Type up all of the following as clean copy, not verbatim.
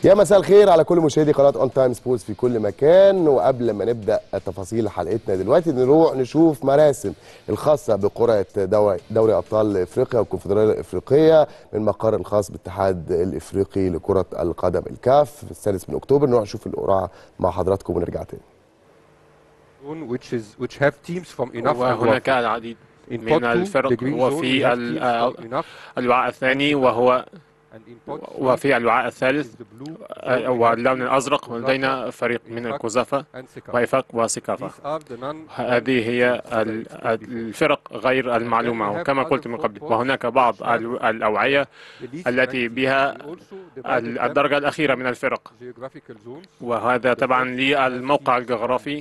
يا مساء الخير على كل مشاهدي قناه اون تايم سبورتس في كل مكان. وقبل ما نبدا تفاصيل حلقتنا دلوقتي نروح نشوف مراسم الخاصه بقرعه دوري ابطال افريقيا والكونفدراليه الافريقيه من مقر الخاص بالاتحاد الافريقي لكره القدم الكاف في السادس من اكتوبر. نروح نشوف القرعه مع حضراتكم ونرجع تاني. وهناك العديد من الفرق وفي الوعاء الثاني وفي الوعاء الثالث واللون الأزرق. ولدينا فريق من الكوزافا وإيفاق وسيكافا. هذه هي الفرق غير المعلومة وكما قلت من قبل. وهناك بعض الأوعية التي بها الدرجة الأخيرة من الفرق، وهذا تبعا للموقع الجغرافي.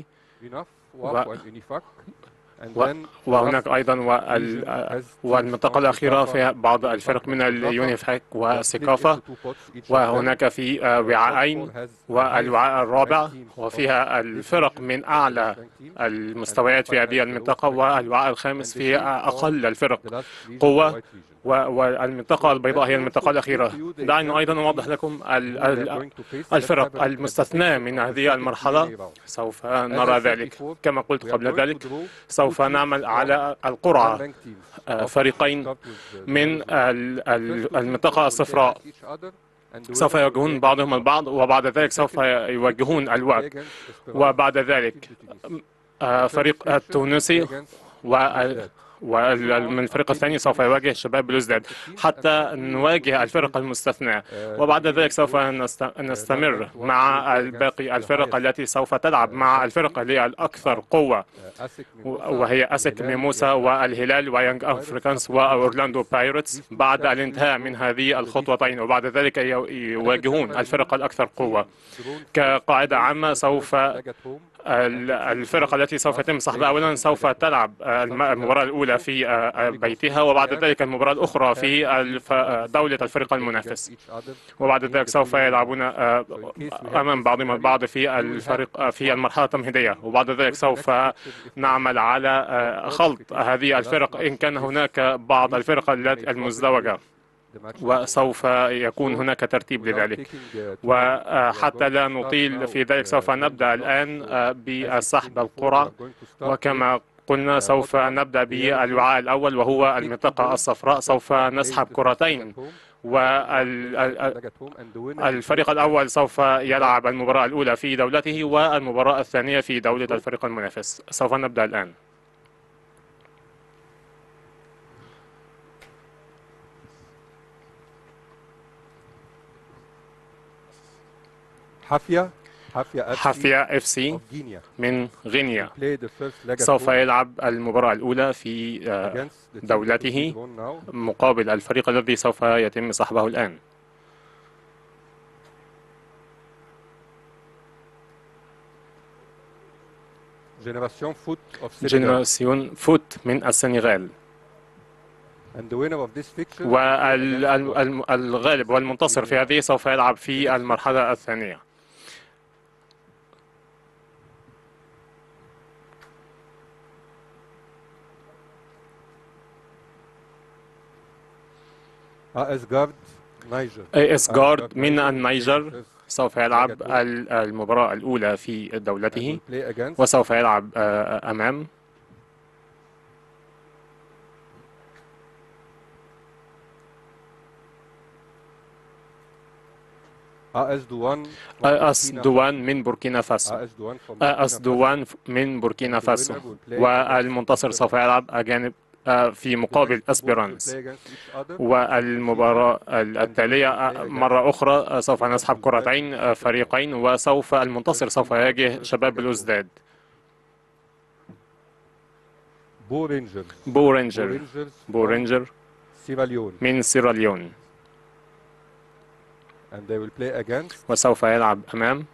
وهناك أيضا والمنطقة الأخيرة فيها بعض الفرق من اليونيفاك وسيكافا. وهناك في وعاءين، والوعاء الرابع وفيها الفرق من أعلى المستويات في هذه المنطقة، والوعاء الخامس فيها أقل الفرق قوة، والمنطقة البيضاء هي المنطقة الأخيرة. دعني أيضا أوضح لكم الفرق المستثناة من هذه المرحلة. سوف نرى ذلك كما قلت قبل ذلك. سوف نعمل على القرعة. فريقين من المنطقة الصفراء سوف يواجهون بعضهم البعض، وبعد ذلك سوف يواجهون الوعد. وبعد ذلك فريق التونسي ومن الفريق الثاني سوف يواجه شباب بلوزداد حتى نواجه الفرق المستثناة. وبعد ذلك سوف نستمر مع باقي الفرق التي سوف تلعب مع الفرق اللي هي الأكثر قوة، وهي أسك ميموسا والهلال ويانج أفريكانس وأورلاندو بايرتس بعد الانتهاء من هذه الخطوتين. وبعد ذلك يواجهون الفرق الأكثر قوة. كقاعدة عامة سوف الفرق التي سوف يتم سحبها أولا سوف تلعب المباراة الأولى في بيتها، وبعد ذلك المباراة الأخرى في دولة الفريق المنافس. وبعد ذلك سوف يلعبون أمام بعضهم البعض في المرحلة التمهيدية. وبعد ذلك سوف نعمل على خلط هذه الفرق إن كان هناك بعض الفرق المزدوجة، وسوف يكون هناك ترتيب لذلك. وحتى لا نطيل في ذلك سوف نبدأ الآن بسحب القرعة. وكما قلنا سوف نبدأ بالوعاء الأول وهو المنطقة الصفراء. سوف نسحب كرتين، والفريق الأول سوف يلعب المباراة الأولى في دولته والمباراة الثانية في دولة الفريق المنافس. سوف نبدأ الآن. حافيا اف سي من غينيا سوف يلعب المباراة الأولى في دولته مقابل الفريق الذي سوف يتم سحبه الآن. جينيراسيون فوت من السنغال. والغالب والمنتصر في هذه سوف يلعب في المرحلة الثانية. AS جارد من النيجر سوف يلعب المباراة الأولى في دولته، وسوف يلعب أمام AS دوان من بوركينا فاسو. AS دوان من بوركينا فاسو، والمنتصر سوف يلعب أجانب في مقابل أسبيرانس. والمباراة التالية مرة أخرى سوف نسحب كرتين فريقين، وسوف المنتصر سوف يواجه شباب بلوزداد. بو رينجر من سيراليون، وسوف يلعب أمام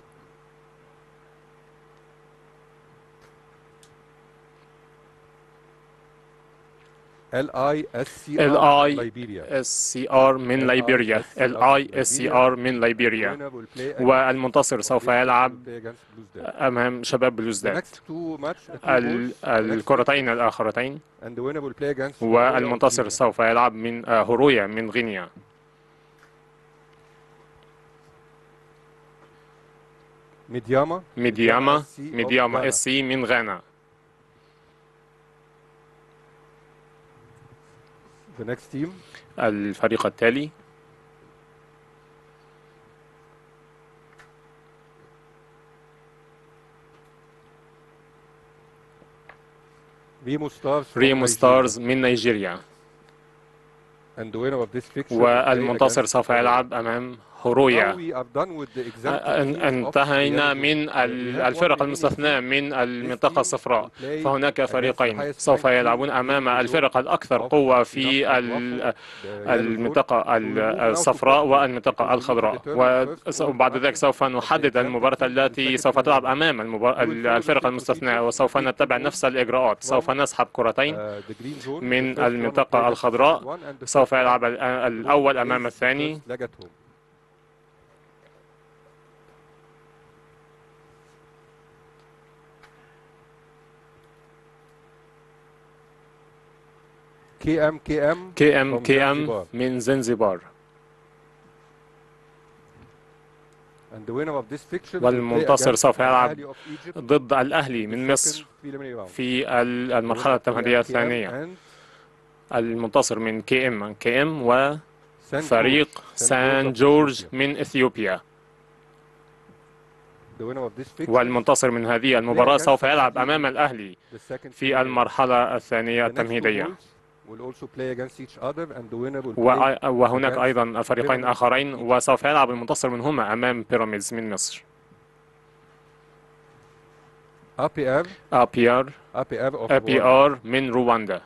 LISCR من ليبيريا. والمنتصر سوف يلعب أمام شباب بلوزداد. الكرتين الآخرتين، والمنتصر سوف يلعب من هورويا من غينيا. ميدياما SC من غانا. الفريق التالي ريمو ستارز من نيجيريا، والمنتصر سوف يلعب أمام هورويا. انتهينا من الفرق المستثناة من المنطقة الصفراء، فهناك فريقين سوف يلعبون أمام الفرق الأكثر قوة في المنطقة الصفراء والمنطقة الخضراء، وبعد ذلك سوف نحدد المباراة التي سوف تلعب أمام الفرق المستثناة، وسوف نتبع نفس الإجراءات. سوف نسحب كرتين من المنطقة الخضراء، سوف يلعب الأول أمام الثاني. KM من زنزبار، والمنتصر سوف يلعب ضد الأهلي من مصر في المرحلة التمهيدية الثانية. المنتصر من KM وفريق سان جورج من إثيوبيا، والمنتصر من هذه المباراة سوف يلعب أمام الأهلي في المرحلة الثانية التمهيدية. وهناك أيضا فريقين آخرين، وسوف يلعب المنتصر منهما أمام بيراميدز من مصر. APR من رواندا،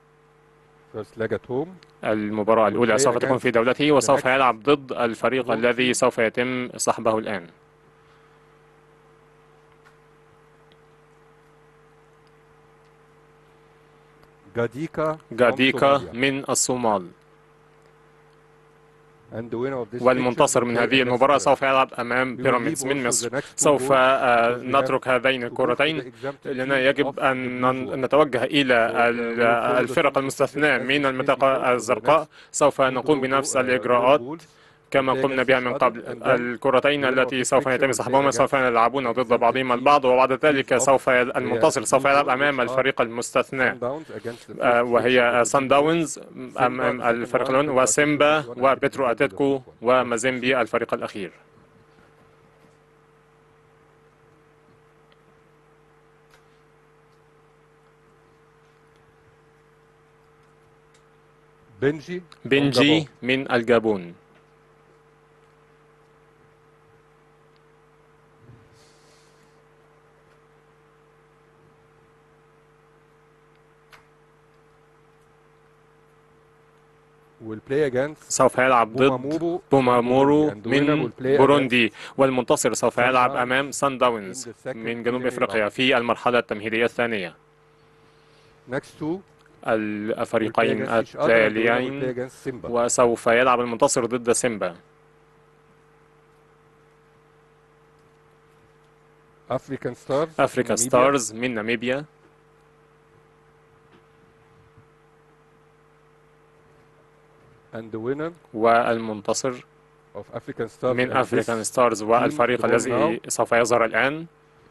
المباراة الأولى سوف تكون في دولته، وسوف يلعب ضد الفريق الذي سوف يتم سحبه الآن. غاديكا من الصومال، والمنتصر من هذه المباراة سوف يلعب أمام بيراميدز من مصر. سوف نترك هذين الكرتين لأننا يجب أن نتوجه إلى الفرق المستثناة من المنطقة الزرقاء. سوف نقوم بنفس الإجراءات كما قمنا بها من قبل. الكرتين التي سوف يتم سحبهما سوف يلعبون ضد بعضهما البعض، وبعد ذلك المنتصر سوف يلعب أمام الفريق المستثنى، وهي سان داونز أمام الفريق الأول، وسيمبا وبترو أتلتيكو ومازيمبي الفريق الأخير. بنجي من الجابون، سوف يلعب ضد بومامورو من بوروندي، والمنتصر سوف يلعب أمام سان داونز من جنوب أفريقيا في المرحلة التمهيدية الثانية. الفريقين التاليين، وسوف يلعب المنتصر ضد سيمبا. أفريكا ستارز من ناميبيا، والمنتصر من أفريكان ستارز والفريق الذي سوف يظهر الآن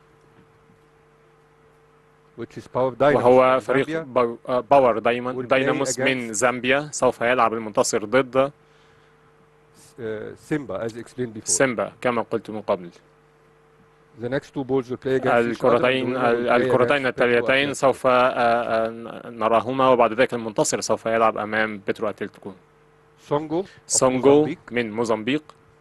وهو فريق باور دايناموس من زامبيا. سوف يلعب المنتصر ضد سيمبا كما قلت من قبل. الكرتين التاليتين سوف نراهما، وبعد ذلك المنتصر سوف يلعب أمام بترو أتلتيكو. سونغو من موزمبيق،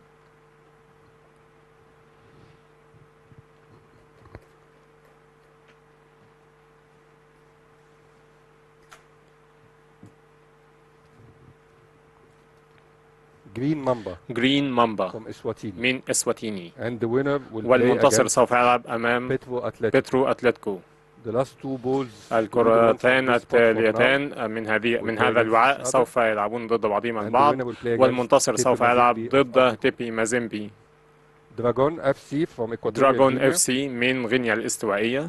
جرين مامبا من إسواتيني، والمنتصر سوف يلعب أمام بترو أتلتيكو. الكرتين التاليتان من هذا الوعاء سوف يلعبون ضد بعضهم البعض، والمنتصر سوف يلعب ضد تيبي مازيمبي. دراغون اف سي من غينيا الاستوائية،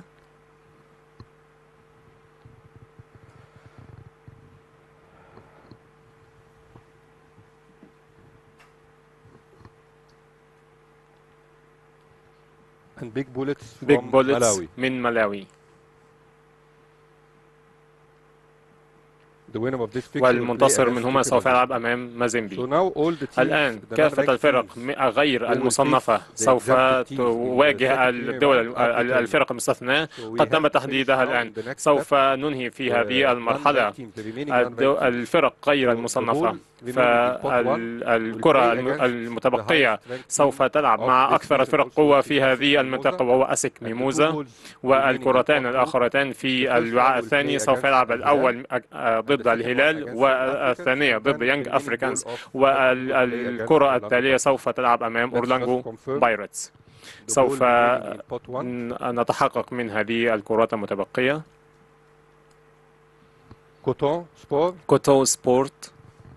and Big Bullets بيج from بوليتس Malawi. من ملاوي. The winner of this fixture will play والمنتصر against منهما TP سوف Mazembe. يلعب أمام So مازيمبي. now all the teams, الآن the كافة non-ranked الفرق teams, غير they will المصنفة face the سوف exempted teams in the تواجه second preliminary round are determined. الفرق المستثناة So we قد have تم to finish تحديدها now الآن. in the next step سوف ننهي في هذه the المرحلة non-ranked teams, the remaining non-ranked teams. الفرق غير So the المصنفة. ball remaining in pot 1 will فالكرة play against the المتبقية highest ranked سوف team تلعب of مع this أكثر region الفرق also, قوة which is في ASEC هذه المنطقة Mimosa. وهو أسك And the two ميموزا. balls remaining in والكرتان pot 2, الآخرتان the في first one الوعاء will الثاني play سوف against يلعب Al Hilal الأول and the ضد second one الهلال against Young Africans, والثانية and ضد then the يانج remaining ball أفريكانز. of pot 3 will play against والكرة Orlando التالية Pirates. سوف تلعب أمام Let's just أورلاندو confirm بايرتس. the ball سوف remaining in pot 1. نتحقق من هذه الكرات المتبقية. Coton Sport كوتو سبورت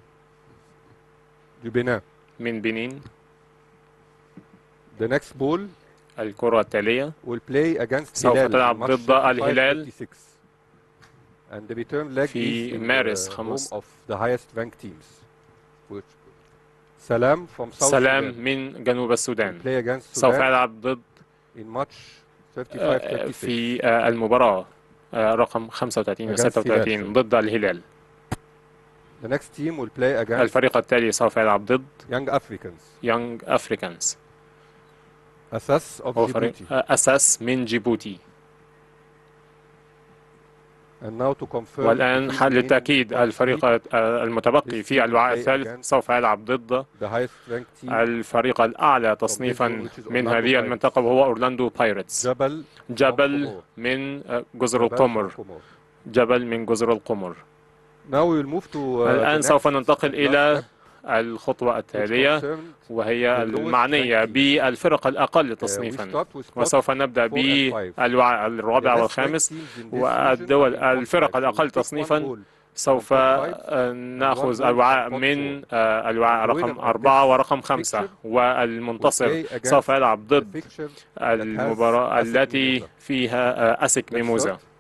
du Bénin. من بنين. The next ball الكرة التالية will play against سوف Hilal in تلعب match ضد الهلال 35-36. And the return leg في is in مارس the home 5. of the highest ranked teams. Which Salam from South سلام Sudan من جنوب will السودان play against سوف Sudan يلعب ضد in match 35-36 في المباراة رقم 35 و against Hilal. 36 ضد الهلال. The next team will play against الفريق التالي سوف يلعب ضد Young Africans. يونج أفريكانز. Assas of هو فريق Djibouti. أساس من جيبوتي. And now to confirm the والآن team للتأكيد remaining in pot الفريق 3, المتبقي في الوعاء الثالث سوف يلعب ضد the highest ranked team الفريق الأعلى تصنيفا من هذه المنطقة وهو أورلاندو بايرتس. جبل جبل من جزر جبل القمر. from Comor. جبل من جزر القمر. Now we will move to الآن the سوف next ننتقل last إلى step, الخطوة which التالية concerned وهي the lowest المعنية ranked teams. بالفرق الأقل We تصنيفا. start with pot وسوف نبدأ 4 and 5. بالوعاء The الرابع less والخامس ranked teams in this region والدول are in pot الفرق 5. So we الأقل take one تصنيفا. ball سوف from pot 5 نأخذ and one ball الوعاء from pot من 4. الوعاء The winner رقم of 4 this ورقم 5 fixture will والمنتصر play سوف against يلعب the ضد fixture that has المباراة ASEC التي Mimosa. فيها أسك Let's ميموزا. start.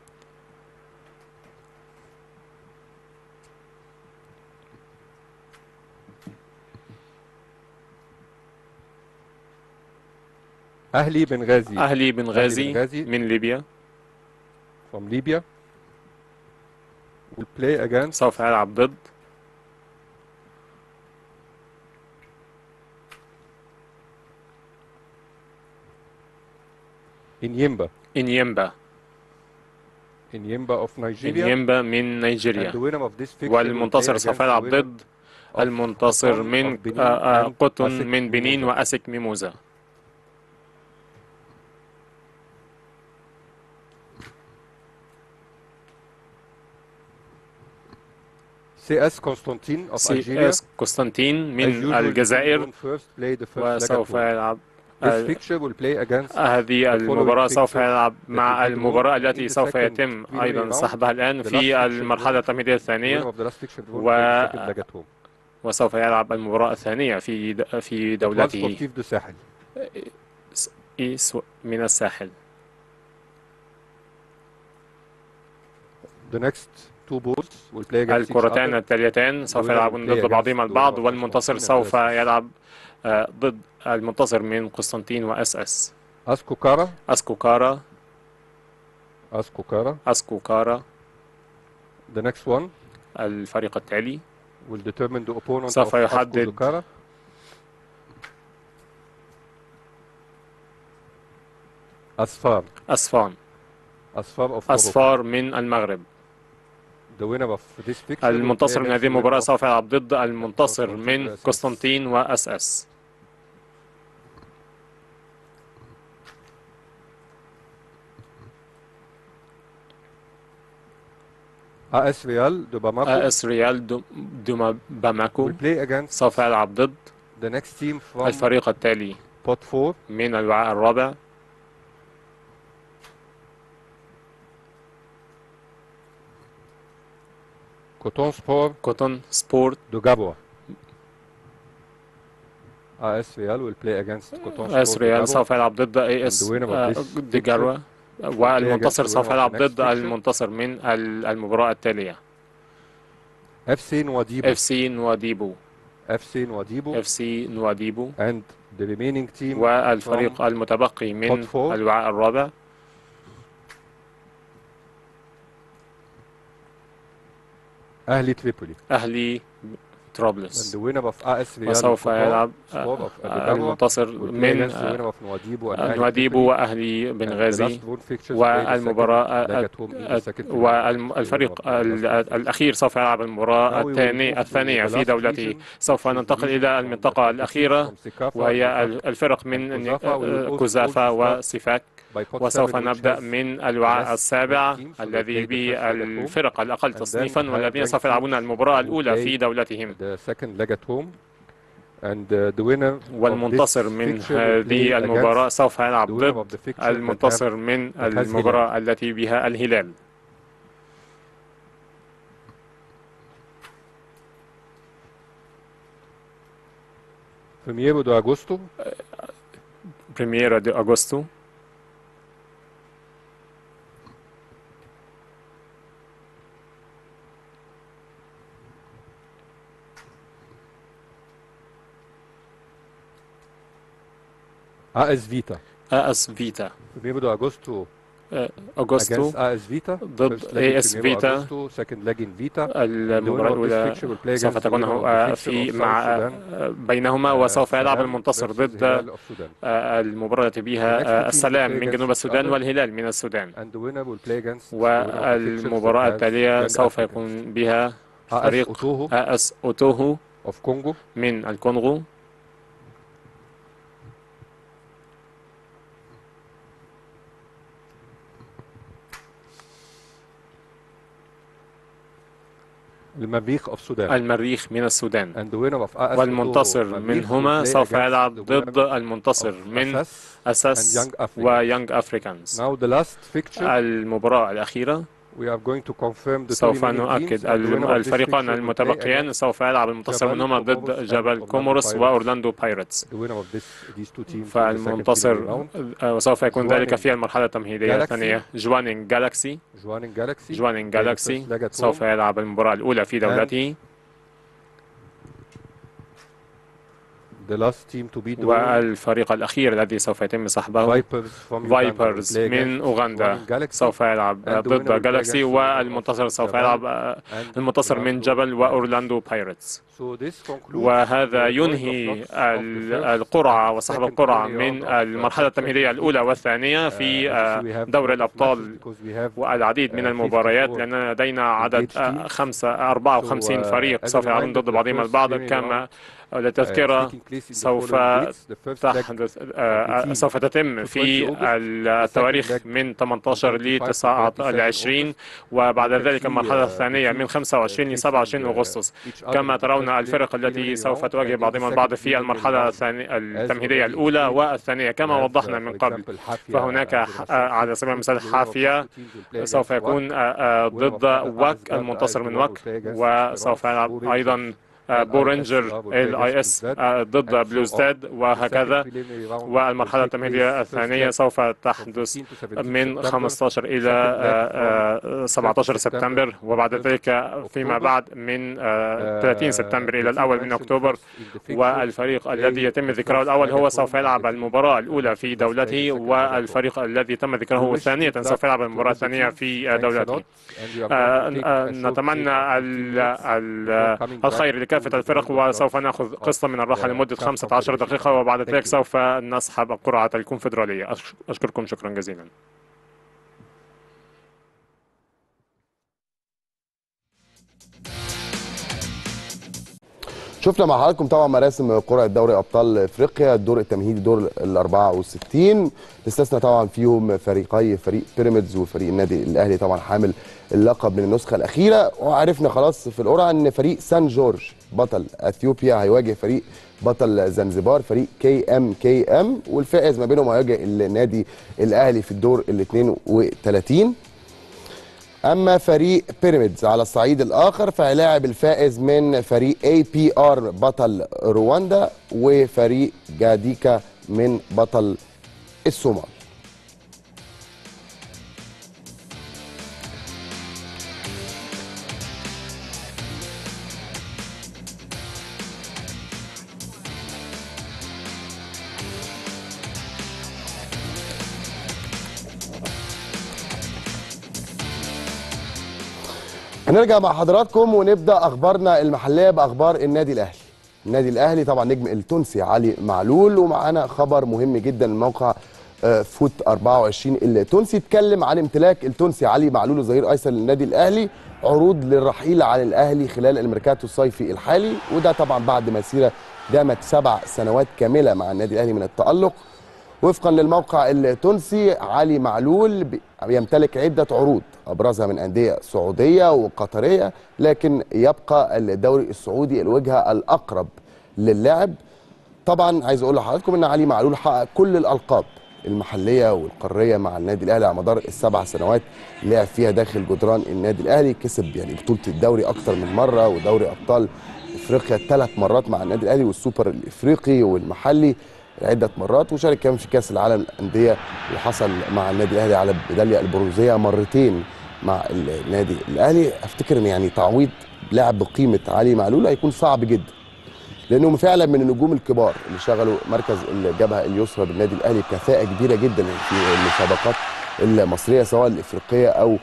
أهلي بنغازي أهلي بنغازي بنغازي من ليبيا from Libya will play against سوف يلعب ضد Inyimba. إنيمبا. Inyimba of Nigeria. إنيمبا من And نيجيريا. the winner of this fixture will play والمنتصر against سوف the يلعب winner ضد of المنتصر Coton من of Benin and قطن ASEC من بنين Mimosa. وأسك ميموزا. CS Constantine of سي Algeria. اس قسطنطين As من usual, الجزائر. the team first play the first leg at وسوف home. يلعب This fixture will play against هذه the المباراة following سوف fixtures يلعب that مع will be drawn المباراة in التي the سوف second يتم preliminary أيضا round. سحبها الآن The last في fixture المرحلة drawn, التمهيدية the winner الثانية. of the last fixture drawn play the second leg at home. وسوف يلعب المباراة الثانية في Étoile دولته Sportive de Sahel. من الساحل. The next two balls will play against each الكرتان other. التاليتان سوف يلعبون ضد بعضهما البعض والمنتصر سوف يلعب ضد المنتصر من قسطنطين وأس اس. Ascocara. أسكوكارا. Ascocara. أسكوكارا. The next one الفريق التالي will determine the opponent سوف of يحدد Ascocara. Asfar. أسفان. Asfar of Morocco. أسفار من المغرب. The winner of this fixture will play المنتصر من against هذه the winner المباراة of سوف يلعب ضد المنتصر Constantine من وأس إس. قسطنطين وأس اس. AS Real de Bamako اس ريال باماكو will play against سوف يلعب ضد the next team from الفريق التالي pot 4. من الوعاء الرابع. Coton Sport كوتون سبورت. de Gaboua. AS Real will play against Coton اس Sport de ريال Gaboua. سوف يلعب ضد اي And اس the winner of this ديجاروا against والمنتصر the سوف winner of يلعب the next ضد fixture. المنتصر من المباراة التالية. FC Nouadhibou. اف سي نواديبو. FC Nouadhibou اف سي نواديبو. and The remaining team والفريق from المتبقي من pot four. الوعاء الرابع أهلي تريبولي. أهلي And طرابلس. the winner of AS Real وسوف يلعب Sport of Abu Dhabi المنتصر will play من against the winner of Nouadhibou and Ahli نواديبو Tripoli. وأهلي And the بنغازي. last round fixtures play the second والمباراة leg at home in the second round. والفريق الأخير سوف يلعب المباراة الثانية في دولته. سوف ننتقل إلى المنطقة الأخيرة وهي الفرق من كوزافا وسفاك. وسوف نبدأ من الوعاء السابع الذي به الفرق الأقل تصنيفا والذين سوف يلعبون المباراة الأولى في دولتهم. والمنتصر من هذه المباراة سوف يلعب ضد المنتصر من المباراة التي بها الهلال. Primeiro de agosto. Primeiro de agosto. AS Vita. AS Vita. Primeiro de agosto. أغسطو ضد AS فيتا. المباراة الأولى سوف تكون في بينهما وسوف يلعب المنتصر ضد المباراة التي بها السلام من جنوب السودان والهلال من السودان. والمباراة التالية سوف يكون بها فريق AS أوتوهو من الكونغو المريخ من السودان. والمنتصر منهما سوف يلعب ضد المنتصر من أساس ويانج أفريكانز. المباراة الأخيرة سوف نؤكد الفريقان المتبقيان سوف يلعب المنتصر منهما ضد جبل كوموروس وأورلاندو بايرتس. فالمنتصر وسوف يكون ذلك في المرحلة التمهيدية الثانية. جوانينغ جالاكسي سوف يلعب المباراة الأولى في دولته. والفريق الأخير الذي سوف يتم سحبه فايبرز من أوغندا سوف يلعب ضد جالاكسي. والمنتصر سوف يلعب المنتصر من جبل وأورلاندو بايرتس. وهذا ينهي القرعة وسحب القرعة من المرحلة التمهيدية الأولى والثانية في دوري الأبطال والعديد من المباريات لأن لدينا عدد 54 فريق سوف يلعبون ضد بعضهم البعض. كما للتذكرة سوف تتم في التواريخ من 18 ل 29 وبعد ذلك المرحلة الثانية من 25 ل 27 أغسطس. كما ترون الفرق التي سوف تواجه بعضهم البعض في المرحلة التمهيدية الأولى والثانية كما وضحنا من قبل. فهناك على سبيل المثال حافية سوف يكون ضد وك المنتصر من وك. وسوف يلعب أيضا بورنجر LIS ضد بلوزداد وهكذا. والمرحلة التمهيدية الثانية سوف تحدث من 15 إلى 17 سبتمبر وبعد ذلك فيما بعد من 30 سبتمبر إلى الأول من أكتوبر. والفريق الذي يتم ذكره الأول هو سوف يلعب المباراة الأولى في دولته والفريق الذي تم ذكره ثانية سوف يلعب المباراة الثانية في دولته. نتمنى الخير لكافة الفرق وسوف نأخذ قسط من الراحة لمدة 15 دقيقة وبعد ذلك سوف نسحب قرعة الكونفدرالية. أشكركم شكرا جزيلا. شفنا مع حضراتكم طبعا مراسم قرعه دوري ابطال افريقيا الدور التمهيدي دور ال 64 استثنى طبعا فيهم فريق بيراميدز وفريق النادي الاهلي طبعا حامل اللقب من النسخه الاخيره. وعرفنا خلاص في القرعه ان فريق سان جورج بطل اثيوبيا هيواجه فريق بطل زنزبار فريق KM والفائز ما بينهم هيواجه النادي الاهلي في الدور ال 32. أما فريق بيراميدز على الصعيد الآخر فهيلاعب الفائز من فريق APR بطل رواندا وفريق جاديكا من بطل الصومال. هنرجع مع حضراتكم ونبدا اخبارنا المحليه باخبار النادي الاهلي. النادي الاهلي طبعا نجم التونسي علي معلول، ومعانا خبر مهم جدا من موقع فوت 24 التونسي اتكلم عن امتلاك التونسي علي معلول الظهير ايسر للنادي الاهلي عروض للرحيل عن الاهلي خلال الميركاتو الصيفي الحالي، وده طبعا بعد مسيره دامت 7 سنوات كامله مع النادي الاهلي من التالق. وفقا للموقع التونسي علي معلول يمتلك عدة عروض أبرزها من أندية سعودية وقطرية، لكن يبقى الدوري السعودي الوجهة الأقرب للاعب. طبعا عايز أقول لحضراتكم أن علي معلول حقق كل الألقاب المحلية والقارية مع النادي الأهلي على مدار ال7 سنوات لعب فيها داخل جدران النادي الأهلي. كسب يعني بطولة الدوري أكتر من مرة، ودوري أبطال إفريقيا 3 مرات مع النادي الأهلي، والسوبر الإفريقي والمحلي عدة مرات، وشارك كمان في كأس العالم للأندية، وحصل مع النادي الأهلي على الميدالية البرونزية مرتين مع النادي الأهلي. أفتكر إن يعني تعويض لاعب بقيمة علي معلول هيكون صعب جدا، لأنهم فعلا من النجوم الكبار اللي شغلوا مركز الجبهة اليسرى بالنادي الأهلي بكفاءة كبيرة جدا في المسابقات المصرية سواء الإفريقية أو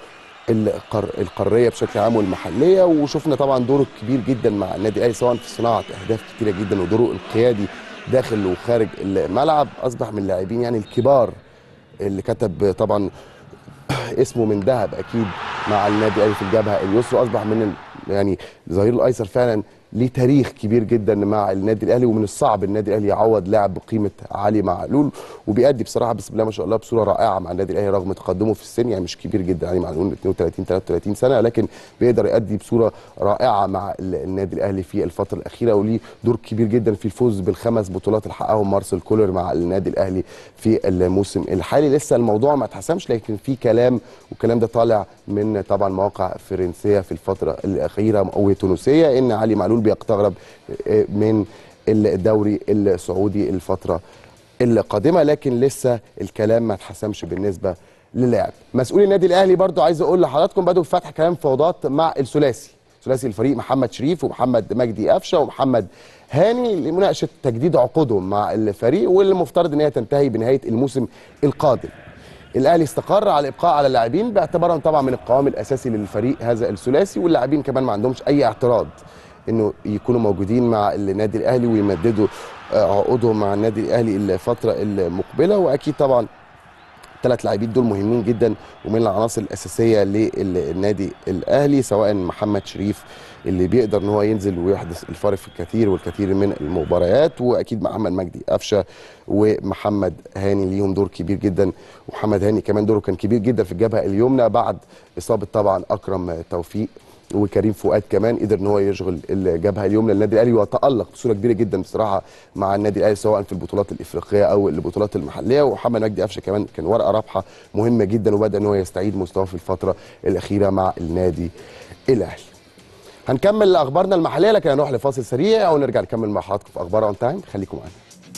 القاريه بشكل عام والمحليه. وشفنا طبعا دوره الكبير جدا مع النادي الاهلي سواء في صناعه اهداف كتيره جدا، ودوره القيادي داخل وخارج الملعب. اصبح من اللاعبين يعني الكبار اللي كتب طبعا اسمه من ذهب اكيد مع النادي الاهلي في الجبهه اليسرى. اصبح من يعني الظهير الايسر فعلا ليه تاريخ كبير جدا مع النادي الاهلي، ومن الصعب النادي الاهلي يعوض لاعب بقيمه علي معلول، وبيأدي بصراحه بسم الله ما شاء الله بصوره رائعه مع النادي الاهلي رغم تقدمه في السن. يعني مش كبير جدا علي معلول 32 33 سنه، لكن بيقدر يأدي بصوره رائعه مع النادي الاهلي في الفتره الاخيره، وليه دور كبير جدا في الفوز ب5 بطولات اللي حققهم مارسيل كولر مع النادي الاهلي في الموسم الحالي. لسه الموضوع ما اتحسمش، لكن في كلام، والكلام ده طالع من طبعا مواقع فرنسيه في الفتره الاخيره او تونسيه، ان علي معلول بيقترب من الدوري السعودي الفتره القادمه، لكن لسه الكلام ما اتحسمش بالنسبه للاعب. مسؤولي النادي الاهلي برضو عايز اقول لحضراتكم بدأوا بفتح كلام فوضات مع ثلاثي الفريق محمد شريف ومحمد مجدي قفشه ومحمد هاني لمناقشه تجديد عقودهم مع الفريق، واللي المفترض ان هي تنتهي بنهايه الموسم القادم. الاهلي استقر على الابقاء على اللاعبين باعتبارهم طبعا من القوام الاساسي للفريق هذا الثلاثي، واللاعبين كمان ما عندهمش اي اعتراض انه يكونوا موجودين مع النادي الاهلي ويمددوا عقودهم مع النادي الاهلي الفتره المقبله. واكيد طبعا الثلاث لاعبين دول مهمين جدا ومن العناصر الاساسيه للنادي الاهلي، سواء محمد شريف اللي بيقدر ان هو ينزل ويحدث الفارق في الكثير والكثير من المباريات، واكيد محمد مجدي قفشه ومحمد هاني ليهم دور كبير جدا. ومحمد هاني كمان دوره كان كبير جدا في الجبهه اليمنى بعد اصابه طبعا اكرم توفيق، وكريم فؤاد كمان قدر ان هو يشغل الجبهه اليمنى للنادي الاهلي وتالق بصوره كبيره جدا بصراحه مع النادي الاهلي سواء في البطولات الافريقيه او البطولات المحليه. ومحمد مجدي قفشه كمان كان ورقه رابحه مهمه جدا، وبدا ان هو يستعيد مستواه في الفتره الاخيره مع النادي الاهلي. هنكمل اخبارنا المحليه، لكن هنروح لفاصل سريع ونرجع نكمل مع حضراتكم في اخبار اون تايم. خليكم معانا.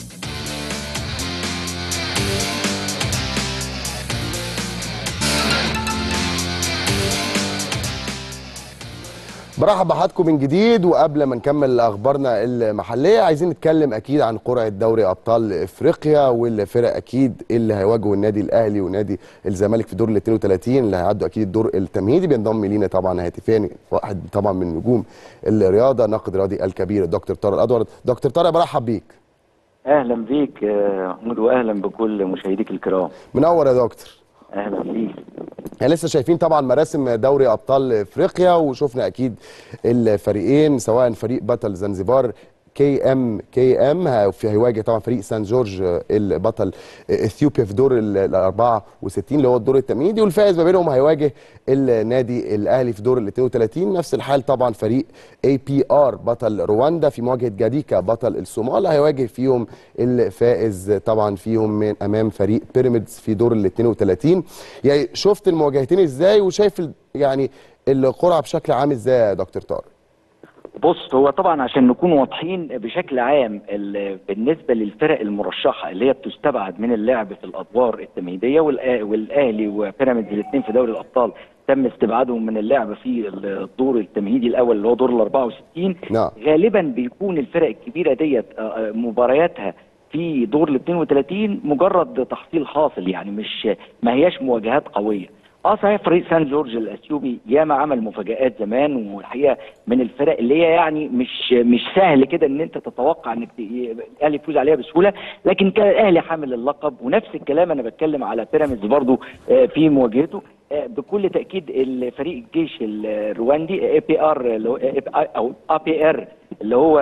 برحب بحضراتكم من جديد، وقبل ما نكمل اخبارنا المحليه عايزين نتكلم اكيد عن قرعه دوري ابطال افريقيا والفرق اكيد اللي هيواجهوا النادي الاهلي ونادي الزمالك في دور ال 32 اللي هيعدوا اكيد الدور التمهيدي. بينضم لينا طبعا هاتفيا واحد طبعا من نجوم الرياضه ناقد رياضي الكبير الدكتور طارق الادورد. دكتور طارق برحب بيك. اهلا بيك محمود، واهلا بكل مشاهديك الكرام. منور يا دكتور. اهلا بيك. احنا لسه شايفين طبعا مراسم دوري ابطال افريقيا، وشفنا اكيد الفريقين سواء فريق بطل زنزبار كي ام هيواجه طبعا فريق سان جورج البطل اثيوبيا في دور ال 64 اللي هو الدور التمهيدي، والفائز ما بينهم هيواجه النادي الاهلي في دور ال 32. نفس الحال طبعا فريق اي بي ار بطل رواندا في مواجهه جاديكا بطل الصومال هيواجه فيهم الفائز طبعا فيهم من امام فريق بيراميدز في دور ال 32. يعني شفت المواجهتين ازاي وشايف يعني القرعه بشكل عام ازاي يا دكتور طارق؟ بص، هو طبعا عشان نكون واضحين بشكل عام بالنسبه للفرق المرشحه اللي هي بتستبعد من اللعب في الادوار التمهيديه، والاهلي وبيراميدز الاثنين في دوري الابطال تم استبعادهم من اللعب في الدور التمهيدي الاول اللي هو دور ال 64. نعم. غالبا بيكون الفرق الكبيره ديت مبارياتها في دور ال 32 مجرد تحصيل حاصل، يعني مش ما هياش مواجهات قويه. صحيح فريق سان جورج الاثيوبي ياما عمل مفاجآت زمان، والحقيقه من الفرق اللي هي يعني مش سهل كده ان انت تتوقع انك الاهلي يفوز عليها بسهوله، لكن كان الاهلي حامل اللقب. ونفس الكلام انا بتكلم على بيراميدز برضو في مواجهته بكل تاكيد الفريق الجيش الرواندي اي بي ار او اي بي ار اللي هو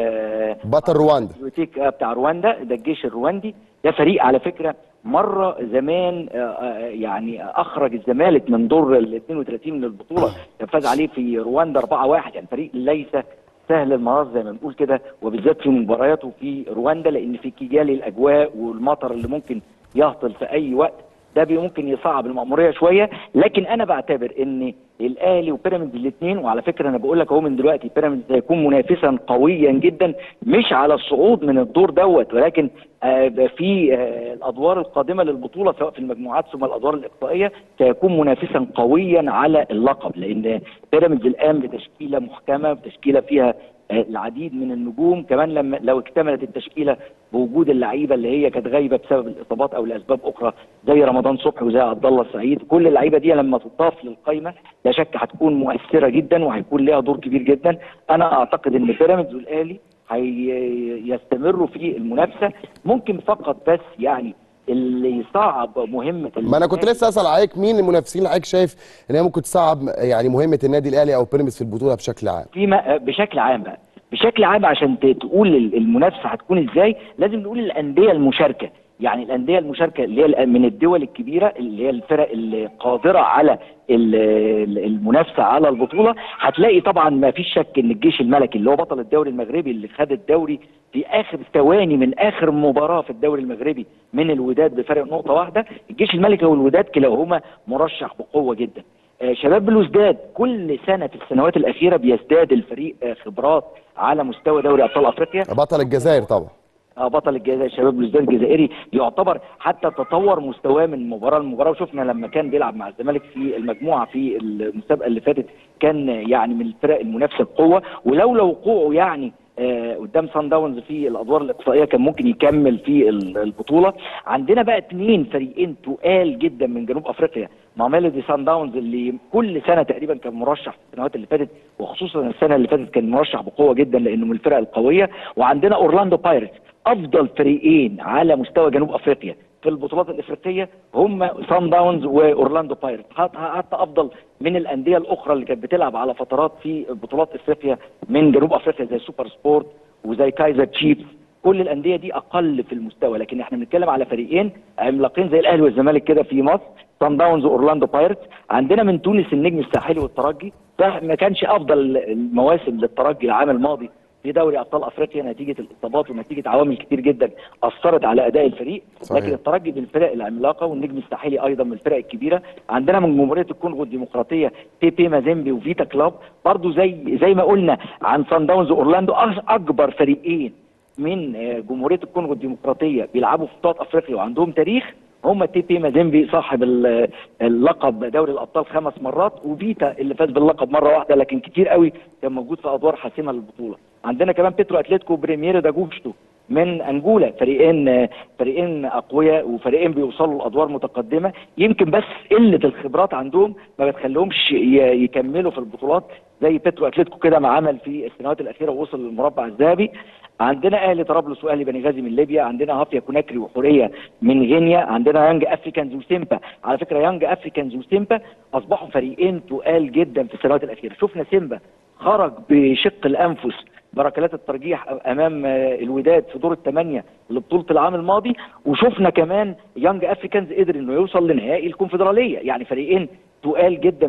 بطل رواندا بتاع رواندا، ده الجيش الرواندي. ده فريق على فكره مره زمان يعني اخرج الزمالك من دور ال 32 من البطوله، فاز عليه في رواندا 4-1. يعني فريق ليس سهل المهارات زي ما بنقول كده، وبالذات في مبارياته في رواندا، لان في كيجالي الاجواء والمطر اللي ممكن يهطل في اي وقت ده ممكن يصعب المأمورية شويه. لكن انا بعتبر ان الاهلي وبيراميدز الاثنين، وعلى فكره انا بقول لك اهو من دلوقتي بيراميدز هيكون منافسا قويا جدا، مش على الصعود من الدور دوت، ولكن في الادوار القادمه للبطوله سواء في المجموعات ثم الادوار الاقصائيه سيكون منافسا قويا على اللقب، لان بيراميدز الان بتشكيله محكمه، بتشكيله فيها العديد من النجوم، كمان لو اكتملت التشكيله بوجود اللعيبه اللي هي كانت غايبه بسبب الاصابات او لاسباب اخرى زي رمضان صبحي وزي عبد الله السعيد، كل اللعيبه دي لما تضاف للقائمه لا شك هتكون مؤثره جدا وهيكون لها دور كبير جدا. انا اعتقد ان بيراميدز والاهلي هيستمروا في المنافسه، ممكن فقط بس يعني اللي يصعب مهمه ما انا كنت لسه اسال عليك مين المنافسين اللي حضرتك شايف ان هي ممكن تصعب يعني مهمه النادي الاهلي او بيراميدز في البطوله بشكل عام؟ بشكل عام بقى، بشكل عام عشان تقول المنافسه هتكون ازاي لازم نقول الانديه المشاركه. يعني الانديه المشاركه اللي هي من الدول الكبيره اللي هي الفرق اللي قادره على المنافسه على البطوله، هتلاقي طبعا ما فيش شك ان الجيش الملكي اللي هو بطل الدوري المغربي اللي خد الدوري في اخر ثواني من اخر مباراه في الدوري المغربي من الوداد بفرق نقطه واحده، الجيش الملكي والوداد كلاهما مرشح بقوه جدا. شباب بلوزداد كل سنه في السنوات الاخيره بيزداد الفريق خبرات على مستوى دوري ابطال افريقيا. بطل الجزائر طبعا. بطل الجزائر شباب بلوزداد الجزائري يعتبر حتى تطور مستواه من مباراه لمباراه، وشفنا لما كان بيلعب مع الزمالك في المجموعه في المسابقه اللي فاتت كان يعني من الفرق المنافسه بقوه، ولولا وقوعه يعني قدام سان داونز في الادوار الاقصائيه كان ممكن يكمل في البطوله. عندنا بقى 2 فريقين تقال جدا من جنوب افريقيا، ميلودي سان داونز اللي كل سنه تقريبا كان مرشح في السنوات اللي فاتت، وخصوصا السنه اللي فاتت كان مرشح بقوه جدا لانه من الفرق القويه، وعندنا اورلاندو بايرتس. افضل فريقين على مستوى جنوب افريقيا في البطولات الافريقيه هم سان داونز واورلاندو بايرتس، حتى افضل من الانديه الاخرى اللي كانت بتلعب على فترات في بطولات افريقيا من جنوب افريقيا زي سوبر سبورت وزي كايزر تشيفز. كل الانديه دي اقل في المستوى، لكن احنا بنتكلم على فريقين عملاقين زي الاهلي والزمالك كده في مصر، سان داونز واورلاندو بايرتس. عندنا من تونس النجم الساحلي والترجي، ده ما كانش افضل المواسم للترجي العام الماضي في دوري ابطال افريقيا نتيجه الاصابات ونتيجه عوامل كتير جدا اثرت على اداء الفريق. صحيح. لكن الترجي من الفرق العملاقه والنجم الساحلي ايضا من الفرق الكبيره. عندنا من جمهوريه الكونغو الديمقراطيه تي مازيمبي وفيتا كلوب، برضو زي ما قلنا عن سان داونز واورلاندو، اكبر فريقين من جمهوريه الكونغو الديمقراطيه بيلعبوا في بطولات افريقيا وعندهم تاريخ هم تي مازيمبي صاحب اللقب دوري الابطال 5 مرات، وفيتا اللي فاز باللقب مره واحده لكن كتير قوي كان موجود في ادوار حاسمه للبطوله. عندنا كمان بيترو اتلتيكو بريميرو داجوشتو من انجولا، فريقين اقوياء وفريقين بيوصلوا لادوار متقدمه، يمكن بس قله الخبرات عندهم ما بتخليهمش يكملوا في البطولات زي بيترو اتلتيكو كده ما عمل في السنوات الاخيره ووصل للمربع الذهبي. عندنا اهلي طرابلس واهلي بنغازي من ليبيا، عندنا هافيا كوناكري وحوريه من غينيا، عندنا يانج افريكانز وسيمبا. على فكره يانج افريكانز وسيمبا اصبحوا فريقين تقال جدا في السنوات الاخيره. شفنا سيمبا خرج بشق الانفس بركلات الترجيح امام الوداد في دور الثمانيه لبطوله العام الماضي، وشفنا كمان يانج افريكانز قدر انه يوصل لنهائي الكونفدراليه. يعني فريقين تقال جدا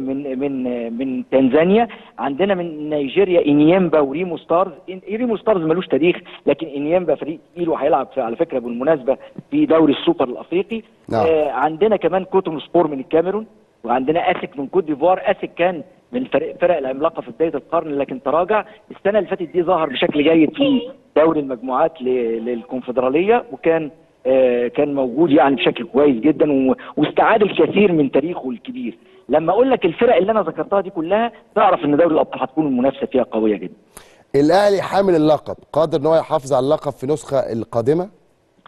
من تنزانيا. عندنا من نيجيريا انيمبا وريمو ستارز. ريمو ستارز ملوش تاريخ، لكن انيمبا فريق تقيل وهيلعب على فكره بالمناسبه في دوري السوبر الافريقي. عندنا كمان كوتون سبور من الكاميرون، وعندنا اسك من كوت ديفوار. اسك كان من فرق العملاقه في بدايه القرن لكن تراجع. السنه اللي فاتت دي ظهر بشكل جيد في دوري المجموعات للكونفدراليه، وكان كان موجود يعني بشكل كويس جدا واستعاد الكثير من تاريخه الكبير. لما اقول لك الفرق اللي انا ذكرتها دي كلها تعرف ان دوري الابطال هتكون المنافسه فيها قويه جدا. الاهلي حامل اللقب قادر ان هو يحافظ على اللقب في النسخه القادمه؟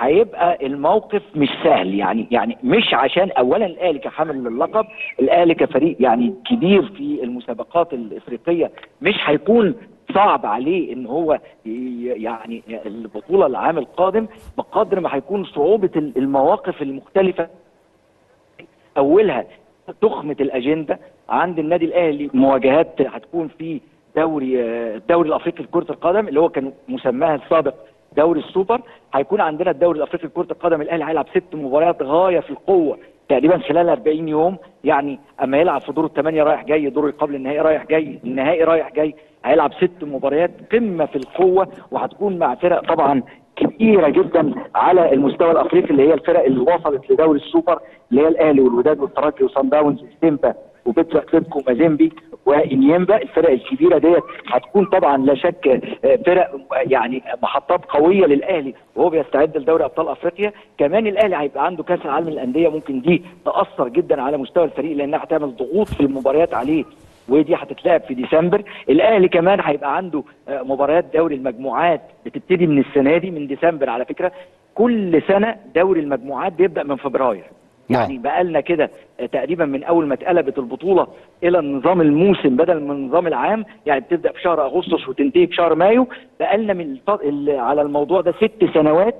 هيبقى الموقف مش سهل. يعني مش عشان اولا الاهلي كحامل للقب، الاهلي كفريق يعني كبير في المسابقات الافريقيه، مش هيكون صعب عليه ان هو يعني البطوله العام القادم، بقدر ما هيكون صعوبه المواقف المختلفه. اولها تخمه الاجنده عند النادي الاهلي، مواجهات هتكون في الدوري الافريقي لكره القدم اللي هو كان مسماها السابق دوري السوبر. هيكون عندنا الدوري الافريقي لكره القدم، الاهلي هيلعب 6 مباريات غايه في القوه تقريبا خلال 40 يوم. يعني اما يلعب في دور الثمانيه رايح جاي، دور قبل النهائي رايح جاي، النهائي رايح جاي، هيلعب 6 مباريات قمه في القوه، وهتكون مع فرق طبعا كبيره جدا على المستوى الافريقي، اللي هي الفرق اللي وصلت لدوري السوبر، اللي هي الاهلي والوداد والترجي وصن داونز وستيمبا وبيترو اتلتيكو ومازيمبي وانيمبا. الفرق الكبيره ديت هتكون طبعا لا شك فرق يعني محطات قويه للاهلي وهو بيستعد لدوري ابطال افريقيا. كمان الاهلي هيبقى عنده كاس العالم للانديه، ممكن دي تاثر جدا على مستوى الفريق لانها هتعمل ضغوط في المباريات عليه، ودي هتتلعب في ديسمبر. الاهلي كمان هيبقى عنده مباريات دوري المجموعات بتبتدي من السنه دي من ديسمبر. على فكره كل سنه دوري المجموعات بيبدا من فبراير، يعني بقالنا كده تقريبا من اول ما اتقلبت البطوله الى النظام الموسم بدل من النظام العام، يعني بتبدا في شهر اغسطس وتنتهي في شهر مايو. بقالنا من على الموضوع ده 6 سنوات.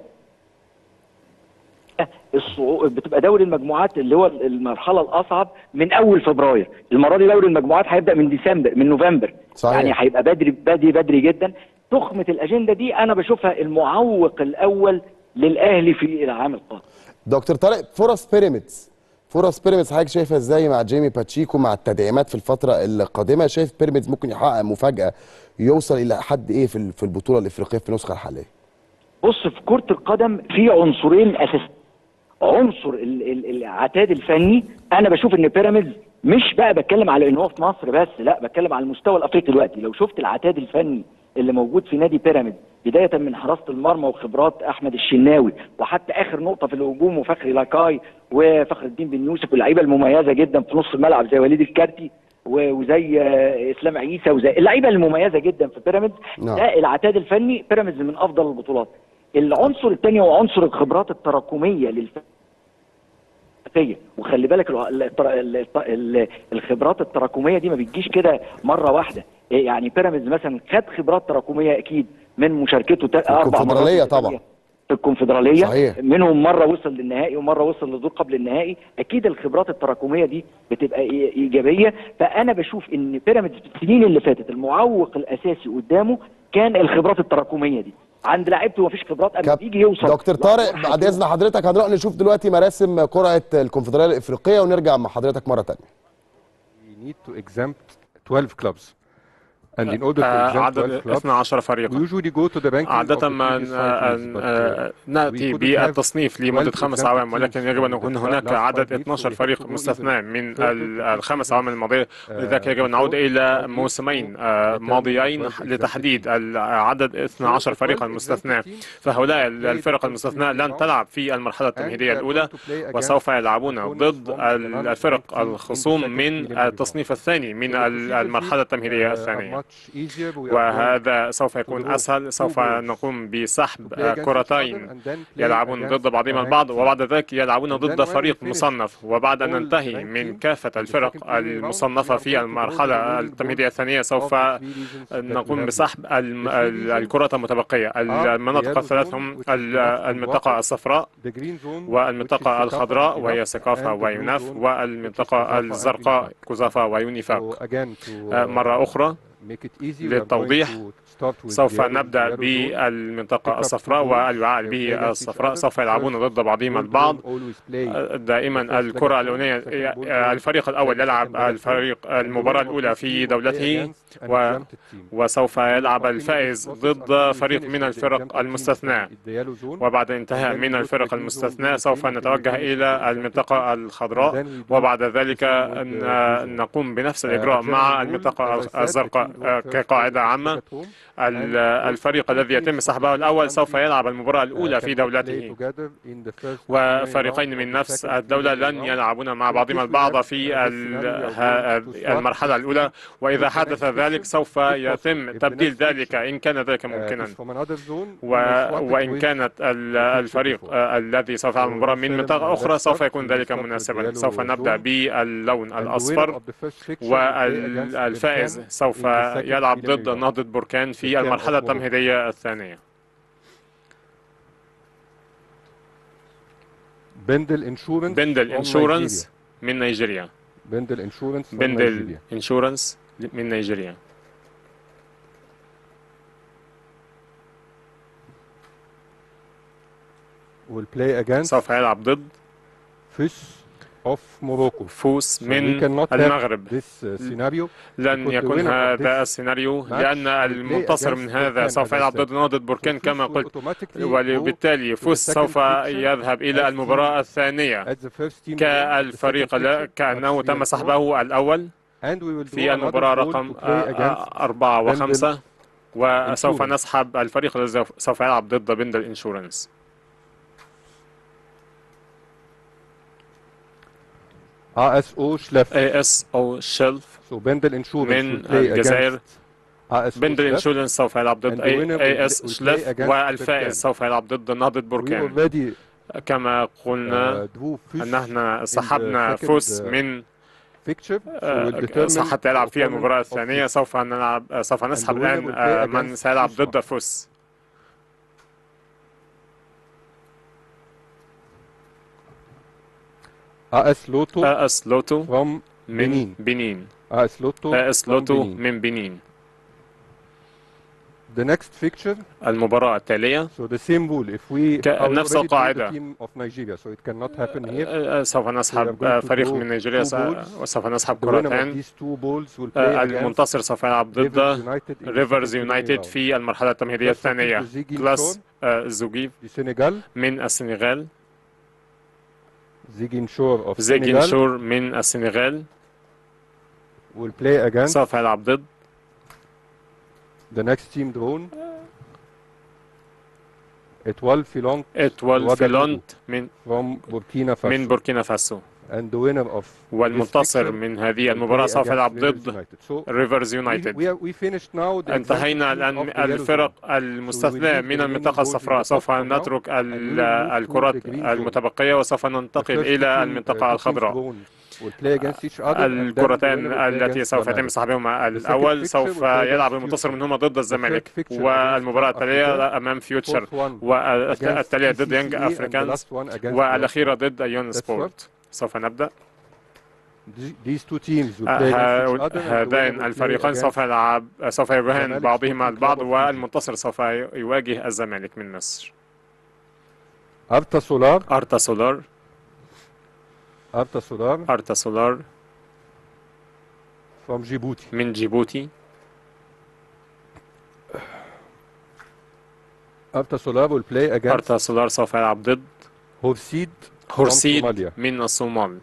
بتبقى دوري المجموعات اللي هو المرحله الاصعب من اول فبراير. المره دي دوري المجموعات هيبدا من ديسمبر، من نوفمبر. صحيح. يعني هيبقى بدري جدا. تخمه الاجنده دي انا بشوفها المعوق الاول للاهلي في العام القادم. دكتور طارق، فرص بيراميدز حضرتك شايفها ازاي مع جيمي باتشيكو مع التدعيمات في الفتره القادمه؟ شايف بيراميدز ممكن يحقق مفاجاه يوصل الى حد ايه في البطوله الافريقيه في النسخه الحاليه؟ بص، في كره القدم في عنصرين اساسيين. عنصر العتاد الفني. انا بشوف ان بيراميدز، مش بقى بتكلم على ان هو في مصر بس، لا بتكلم على المستوى الافريقي دلوقتي. لو شفت العتاد الفني اللي موجود في نادي بيراميدز بدايه من حراسه المرمى وخبرات احمد الشناوي، وحتى اخر نقطه في الهجوم وفخري لاكاي وفخر الدين بن يوسف واللعيبه المميزه جدا في نص الملعب زي وليد الكارتي وزي اسلام عيسى وزي اللعيبه المميزه جدا في بيراميدز. ده العتاد الفني. بيراميدز من افضل البطولات. العنصر الثاني هو عنصر الخبرات التراكميه للفريق. وخلي بالك الخبرات التراكميه دي ما بتجيش كده مره واحده. يعني بيراميدز مثلا خد خبرات تراكميه اكيد من مشاركته 4 مرات طبعا في الكونفدراليه. صحيح. منهم مره وصل للنهائي ومره وصل لدور قبل النهائي. اكيد الخبرات التراكميه دي بتبقى ايجابيه. فانا بشوف ان بيراميدز في السنين اللي فاتت المعوق الاساسي قدامه كان الخبرات التراكميه دي. عند لعيبته مفيش خبرات اما بيجي يوصل. دكتور طارق، بعد اذن حضرتك هنروح نشوف دلوقتي مراسم قرعه الكونفدراليه الافريقيه ونرجع مع حضرتك مره ثانيه. We need to exempt 12 clubs. And in order to exempt عدد 12 clubs, 12 فريقا. we usually go to the ranking عادة of the ما previous cycles, نأتي بالتصنيف لمدة 5 أعوام، ولكن يجب أن يكون هناك عدد 12 فريق مستثنى من ال5 أعوام الماضية. لذلك يجب أن نعود إلى موسمين ماضيين لتحديد العدد 12 فريقا مستثنى. فهؤلاء الفرق المستثنى لن تلعب في المرحلة التمهيدية الأولى، وسوف يلعبون ضد الفرق الخصوم من التصنيف الثاني من المرحلة التمهيدية الثانية. وهذا سوف يكون أسهل. سوف نقوم بسحب كرتين يلعبون ضد بعضهم البعض، وبعد ذلك يلعبون ضد فريق مصنف. وبعد أن ننتهي من كافة الفرق المصنفة في المرحلة التمهيدية الثانية سوف نقوم بسحب الكرات المتبقية. المناطق الثلاث هم المنطقة الصفراء والمنطقة الخضراء وهي سكافا ويوناف، والمنطقة الزرقاء كوزافا ويونيفاك. مرة أخرى للتوضيح، سوف نبدأ بالمنطقة الصفراء والوعاء به الصفراء. سوف يلعبون ضد بعضهم البعض. دائما الكرة الأولى الفريق الأول يلعب المباراة الأولى في دولته، وسوف يلعب الفائز ضد فريق من الفرق المستثناة. وبعد انتهاء من الفرق المستثناة سوف نتوجه إلى المنطقة الخضراء، وبعد ذلك نقوم بنفس الإجراء مع المنطقة الزرقاء كقاعدة عامة. الفريق الذي يتم سحبه الأول سوف يلعب المباراة الأولى في دولته، وفريقين من نفس الدولة لن يلعبون مع بعضهم البعض في المرحلة الأولى، وإذا حدث ذلك سوف يتم تبديل ذلك إن كان ذلك ممكنا. وإن كانت الفريق الذي سوف يلعب المباراة من منطقة أخرى سوف يكون ذلك مناسبا. سوف نبدأ باللون الأصفر، والفائز سوف يلعب ضد نهضة بركان في المرحلة التمهيدية الثانية. بندل انشورنس من نيجيريا. بندل انشورنس من نيجيريا. سوف يلعب ضد فوس من المغرب. لن يكون هذا السيناريو لأن المنتصر من هذا سوف يلعب ضد نهضة بركان كما قلت، وبالتالي فوس سوف يذهب إلى المباراة الثانية كالفريق كأنه تم سحبه الأول في المباراة رقم 4 و5، وسوف نسحب الفريق الذي سوف يلعب ضد بندل انشورنس. ASO شلف من الجزائر. بندل انشورنس سوف يلعب ضد AS شلف، والفائز سوف يلعب ضد نهضة بركان. كما قلنا أننا سحبنا فوس من حتى يلعب في المباراة الثانية. سوف نسحب الآن من سيلعب ضد فوس. AS لوتو من بنين. AS لوتو من بنين. المباراة التالية نفس القاعدة. سوف نسحب فريق من نيجيريا وسوف نسحب كرتان. المنتصر سوف يلعب ضد ريفرز يونايتد في المرحلة التمهيدية الثانية. كلاس زوجيف من السنغال. زيجينشور من السنغال سوف يلعب ضد إتوال فيلونت من بوركينا فاسو. والمنتصر من هذه المباراة سوف يلعب ضد ريفرز يونايتد. انتهينا الآن الفرق المستثناة من المنطقة الصفراء. سوف نترك الكرات المتبقية وسوف ننتقل إلى المنطقة الخضراء. الكرتان التي سوف يتم سحبهما الأول سوف يلعب المنتصر منهما ضد الزمالك، والمباراة التالية أمام فيوتشر، والتالية ضد يانج أفريكانز، والأخيرة ضد يون سبورت. سوف نبدأ. هذين الفريقان سوف يواجهان بعضهما البعض، والمنتصر سوف يواجه الزمالك من مصر. أرتا سولار من جيبوتي. أرتا سولار سوف يلعب ضد هورسيد من الصومال.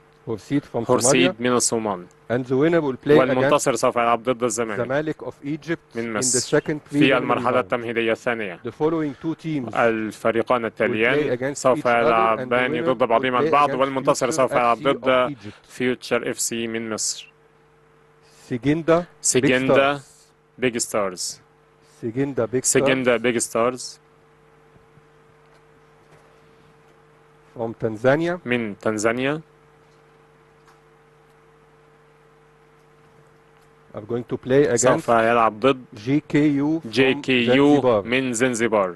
والمنتصر سوف يلعب ضد الزمالك من مصر في المرحلة التمهيدية الثانية. الفريقان التاليان سوف يلعبان ضد بعضهما البعض، والمنتصر سوف يلعب ضد فيوتشر FC من مصر. سيجندا بيج ستارز. من تنزانيا. سوف يلعب ضد JKU من زنزبار.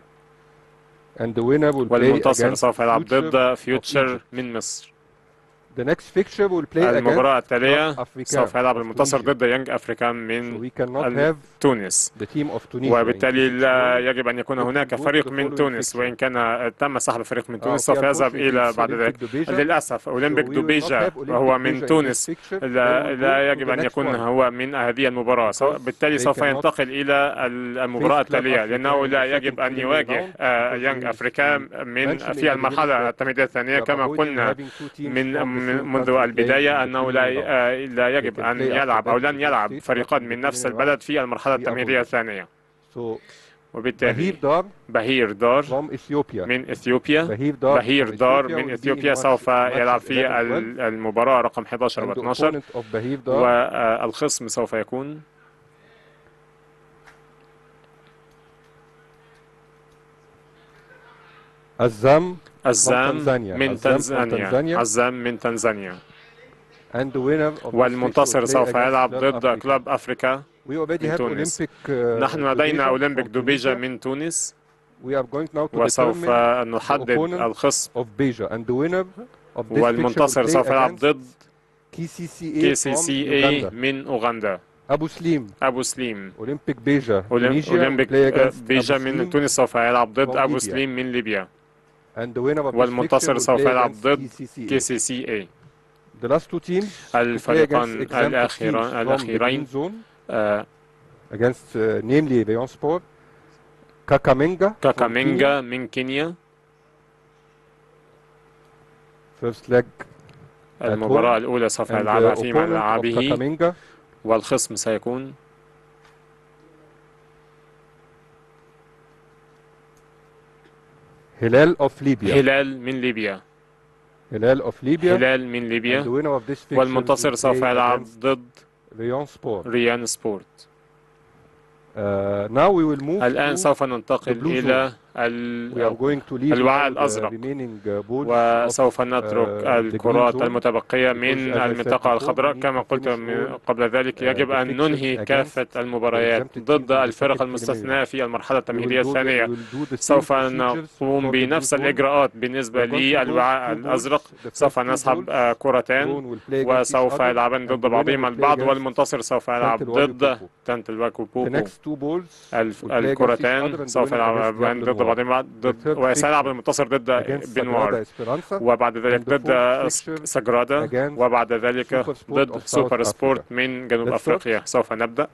والمنتصر سوف يلعب ضد فيوتشر من مصر. المباراة التالية سوف يلعب المنتصر ضد يانج أفريكان من تونس، وبالتالي لا يجب أن يكون هناك فريق من تونس، وإن كان تم سحب فريق من تونس سوف يذهب إلى بعد ذلك. للأسف أولمبيك دوبيجا وهو من تونس لا يجب أن يكون هو من هذه المباراة، بالتالي سوف ينتقل إلى المباراة التالية، لأنه لا يجب أن يواجه يانج أفريكان في المرحلة التمهيدية الثانية. كما قلنا منذ البداية أنه لا يجب أن يلعب أو لن يلعب فريقان من نفس البلد في المرحلة التمهيدية الثانية. So وبالتالي Bahir Dar بهير دار from Ethiopia. من إثيوبيا، بهير دار from من Ethiopia إثيوبيا will be in سوف يلعب matches في 11 12 المباراة رقم 11 and the و12، opponent of Bahir Dar والخصم سوف يكون Azam from عزام Tanzania. من Azam from تنزانيا، Tanzania. عزام من تنزانيا. And the winner of this match will والمنتصر play سوف against يلعب Club ضد Africa. كلوب أفريكا We already من have تونس. Olympic نحن لدينا Dubija أولمبيك from دوبيجا Tunisia. من تونس، We are going now to وسوف determine the نحدد opponent الخصم. of Beja, and the winner of this fixture will والمنتصر play سوف يلعب against ضد KCCA from KCCA Uganda. من أوغندا. Abu Slim, أبو سليم. Olympic Beja, Tunisia will أولمبيك play against بيجا Abu من Slim تونس سوف يلعب ضد from أبو Libya. سليم من ليبيا. And the winner of this fixture والمنتصر will سوف play يلعب against ضد KCCA. KCCA. The last two teams to play against الفريقان exempted teams from the green الأخيرين zone آه، against namely Rayon Sport, Kakamega from Kenya. كاكامينجا من كينيا. First leg at المباراة home, الأولى سوف and the يلعبها في opponent of ملعبه، Kakamega والخصم سيكون Hilal of Libya. هلال من ليبيا. Hilal of Libya. هلال من And the ليبيا. winner of this fixture والمنتصر will سوف play يلعب against ضد Rayon Sport. ريان سبورت. Now we will move الآن to سوف ننتقل the blue إلى We are going to leave الوعاء now the الأزرق، remaining balls وسوف of نترك the green الكرات zone. المتبقية because من as I said المنطقة before, الخضراء. we need كما to قلت finish all قبل ذلك يجب the أن fixtures ننهي against كافة the المباريات exempted teams ضد in the الفرق second المستثناة في المرحلة We will التمهيدية الثانية. do the same سوف procedures نقوم for the blue بنفس zone. الإجراءات We بالنسبة are going to those للوعاء two الأزرق. balls. The سوف first two نسحب balls, كرتان Drone will play against each وسوف other, يلعبان and ضد the winner بعضهما will play البعض، against والمنتصر سوف يلعب Central Wagyu ضد Popo. تانتلواكو The بوبو. next two balls will play against each الكرتان other, and the سوف winner against يلعبان Diablo ضد Noir. بعضهما The ضد، third وسيلعب fixture المنتصر ضد against بنوار، Sagrada Esperanza, وبعد ذلك and the ضد fourth fixture سجرادا، against وبعد ذلك Super Sport ضد of South سوبر Africa. سبورت من جنوب Let's أفريقيا. start. سوف نبدأ.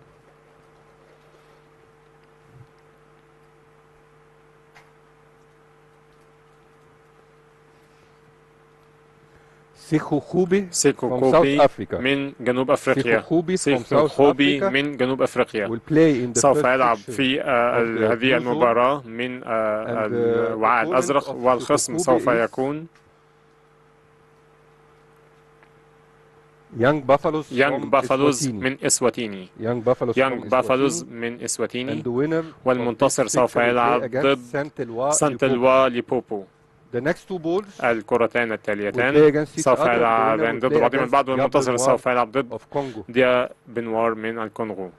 Sekou Khoubi سيكو from كوبي South Africa. من جنوب أفريقيا. Sekou Khoubi from سيكو South خوبي Africa من جنوب أفريقيا will play in the سوف first يلعب fixture في of the هذه blue zone, المباراة من and the الوعاء opponent الأزرق، of والخصم Sekou سوف Khoubi is يكون Young Buffaloes يانج from بافالوز Eswatini. من إسواتيني. Young Buffaloes يانج from بافالوز Eswatini, من and إسواتيني. the winner of والمنتصر this سوف fixture will play يلعب against ضد Saint-Éloi سانتلوا ليبوبو. The next two balls الكرتان will play التاليتان against each سوف other, and the winner يلعبان will ضد play بعضهم against البعض، والمنتصر Diablo سوف Noir يلعب ضد of Congo. ديا بنوار من الكونغو.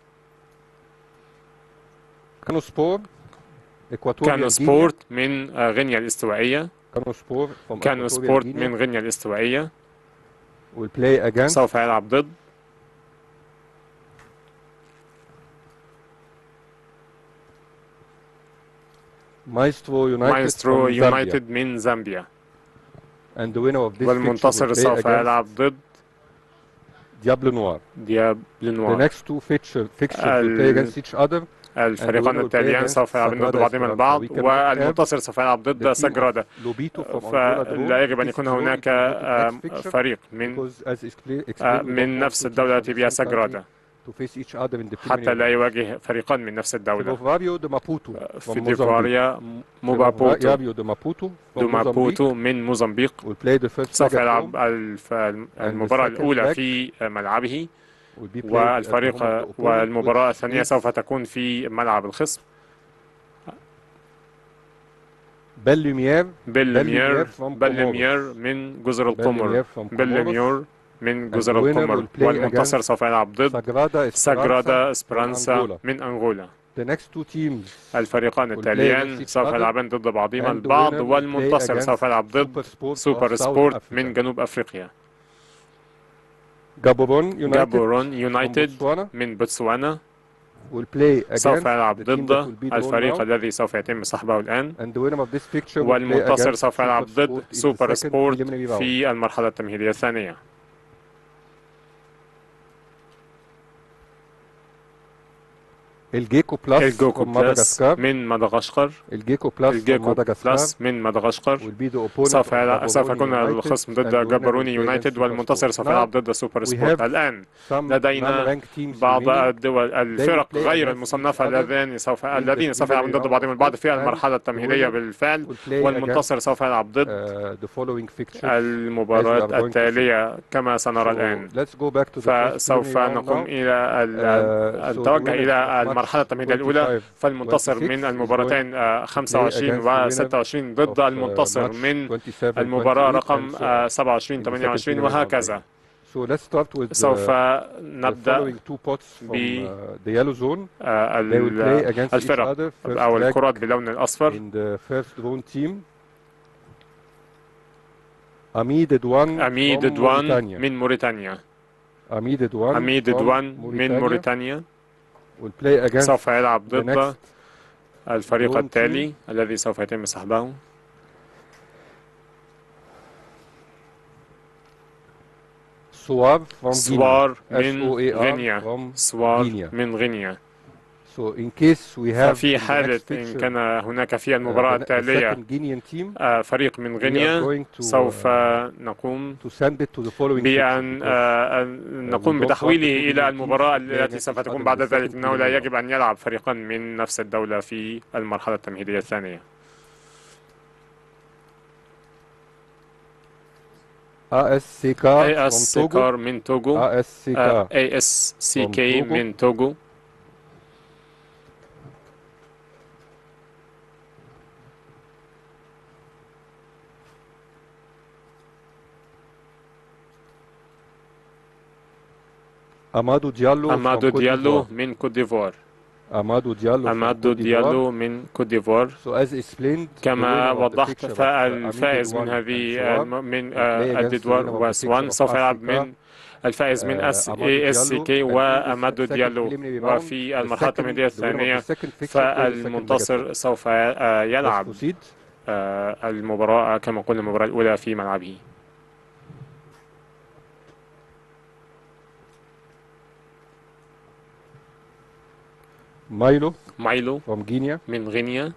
كانو سبور كانو سبورت من غينيا الاستوائية. كانو سبورت من غينيا الاستوائية will play against سوف يلعب ضد مايسترو يونايتد من زامبيا. and the winner of this والمنتصر fixture will play سوف against يلعب ضد Diablo Noir. ديابل The نوار. next two fixtures will play against each other, الفريقان التاليان سوف يلعبان ضد بعضهم البعض، والمنتصر سوف يلعب ضد سجرادا. فلا يجب أن يكون هناك فريق من نفس الدولة التي بها سجرادا حتى لا يواجه فريقان من نفس الدولة. في ديفواريا دومابوتو من موزمبيق سوف يلعب المباراة الأولى في ملعبه، والمباراة الثانية سوف تكون في ملعب الخصم. بيل لوميير من جزر القمر. بيل لوميير من جزر القمر، والمنتصر سوف يلعب ضد ساجرادا اسبرانسا من أنغولا. الفريقان التاليان سوف يلعبان ضد بعضهما البعض، والمنتصر سوف يلعب ضد سوبر سبورت من جنوب أفريقيا. جابورون يونايتد من بوتسوانا سوف يلعب ضد الفريق الذي سوف يتم سحبه الآن، والمنتصر سوف يلعب ضد سوبر سبورت في المرحلة التمهيدية الثانية. الجيكو بلس الجوكو from بلس مدغشقر. من مدغشقر. الجيكو بلس from الجيكو مدغشقر. بلس من مدغشقر. will be the opponent سوف of سوف Gaborone يكون United الخصم and ضد the winner will جابروني play against يونايتد، والمنتصر Supersport. سوف Now يلعب ضد سوبر we سبورت. have الآن some لدينا non-ranked teams بعض remaining. الدول They will الفرق play غير against each المصنفة other الذين in the سوف يلعبون preliminary ضد round بعضهم of البعض course, في and المرحلة the التمهيدية winner بالفعل، will play والمنتصر against سوف يلعب ضد the following fixtures as we المباراة are going to see. التالية كما سنرى الآن. So let's go back to the first فسوف preliminary round نقوم now. إلى So the نتوجه winners إلى of المرحلة match التمهيدية الأولى. 25-26 فالمنتصر من is going المباراتين to play 25 against the و winner 26 of ضد المنتصر match من 27-28 المباراة and رقم so on 27 in the second 28 preliminary round وهكذا. again. So let's start with سوف the نبدأ following two pots from the yellow zone. They will play against each الفرق other first أو leg الكرات باللون الأصفر. in the first drawn team. Ami Dedouane أمي from ددوان Mauritania. من موريتانيا. Ami Dedouane أمي from ددوان من Mauritania موريتانيا will play against سوف يلعب the ضد next الفريق drawn التالي الذي سوف يتم سحبه. Soar from Guinea. سوار من SOAR غينيا. from سوار Guinea. من غينيا. So in case we have ففي in the حالة next إن fixture كان هناك في المباراة the التالية second Guinean team, فريق من we are غينيا، going to سوف نقوم to send it to the following بأن fixture because نقوم we don't want the بتحويله two إلى Guinean المباراة teams to play التي against سوف each تكون other in بعد the ذلك، second إنه لا preliminary يجب round. أن يلعب فريقان من نفس الدولة في المرحلة التمهيدية الثانية. ASCK AS from سيكار Togo. من توغو. ASCK ASCK from Togo. من توغو. Amadou Diallo from أمادو Côte ديالو d'Ivoire. من كوت ديفوار. Amadou Diallo from أمادو Côte d'Ivoire. ديالو من كوت ديفوار. So as explained, the كما winner of the وضحت، fixture of فالفائز من Amid Edouane and هذه Soar من will play against the الديدوار winner of the وسوان fixture of سوف يلعب ASCK, من الفائز من Amadou ASCK Diallo, and in the وأمادو second ديالو. preliminary round, وفي المرحلة التمهيدية the winner of الثانية the second fixture plays the second فالمنتصر legacy. سوف Let's يلعب proceed. المباراة كما قلنا المباراة الأولى في ملعبه. Milo مايلو from Guinea. من غينيا.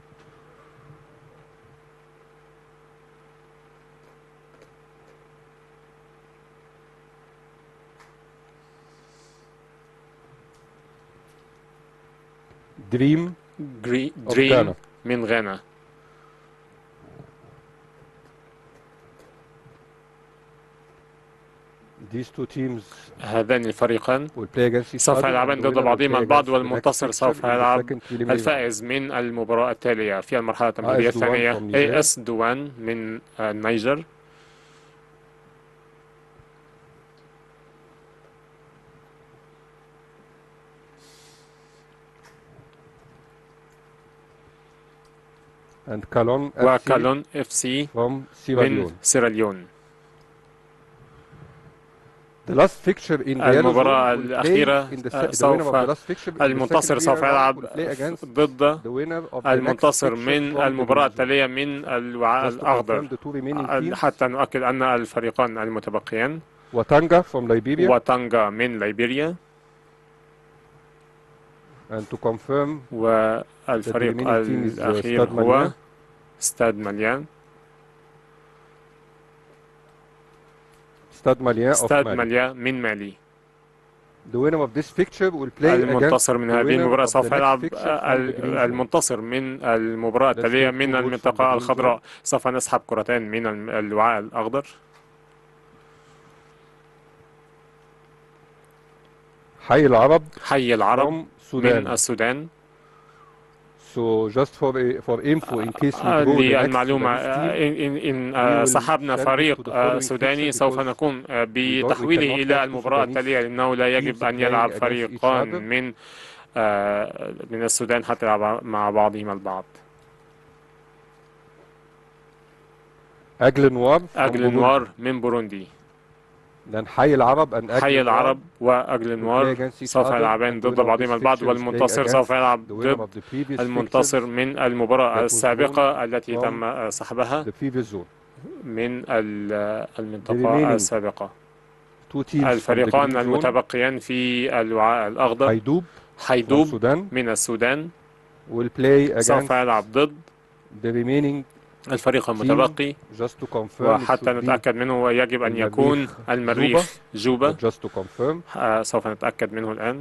Dream of دريم Ghana. من غانا. These two teams هذان الفريقان will play against each سوف other. يلعبان and the ضد winner will بعضهما play البعض، against the next والمنتصر fixture سوف in the يلعب second preliminary round. الفائز من المباراة التالية في المرحلة التمهيدية AS Douane الثانية. from Niger. AS دوان من النيجر. and Kalon FC وكالون اف سي from Sierra من Leone. سيراليون. The last fixture in the yellow المباراة zone will play الأخيرة in the winner سوف of the last fixture in the المنتصر second سوف preliminary round يلعب will play against ضد the winner of the next المنتصر fixture من from the المباراة green zone. التالية من الوعاء Just to confirm الأخضر، the two remaining teams. حتى نؤكد أن الفريقان المتبقيان Watanga from Liberia, واتانغا من ليبيريا. and to confirm والفريق the remaining team is الأخير Stade هو Malien. ستاد ماليان. Stade Malien of ستاد Mali. ماليان من مالي. The winner of this fixture will play against المنتصر من the هذه winner المباراة of the سوف next يلعب fixture from the green zone. المنتصر من المباراة Let's التالية take من two votes from the المنطقة green الخضراء. سوف نسحب كرتين من الوعاء الأخضر. حي العرب حي العرب from من Sudan. السودان. So just for info in case we draw the next للمعلومة Sudanese team, إن will سحبنا send it فريق to the following سوداني fixture سوف because نقوم we بتحويله cannot إلى have two المباراة Sudanese التالية، لأنه لا يجب teams أن playing يلعب against each فريقان other. من السودان حتى يلعب مع بعضهما البعض. Aigle Noir from أجل Burundi. نوار من بوروندي. Then حي العرب and Aigle حي Noir العرب وأجل will play نوار against each سوف other, يلعبان and the ضد winner of بعضهما this البعض، fixture is playing والمنتصر سوف against يلعب the winner ضد of the previous المنتصر fixtures من المباراة that was السابقة drawn التي from تم سحبها the previous zone. من The المنطقة remaining السابقة. two teams from the الفريقان green zone, المتبقيان في الوعاء الأخضر Hajdub حيدوب من السودان will play سوف against يلعب ضد the remaining الفريق المتبقي. just to confirm وحتى it should be نتأكد منه ويجب أن يكون المريخ جوبا. but just to confirm سوف نتأكد منه الآن.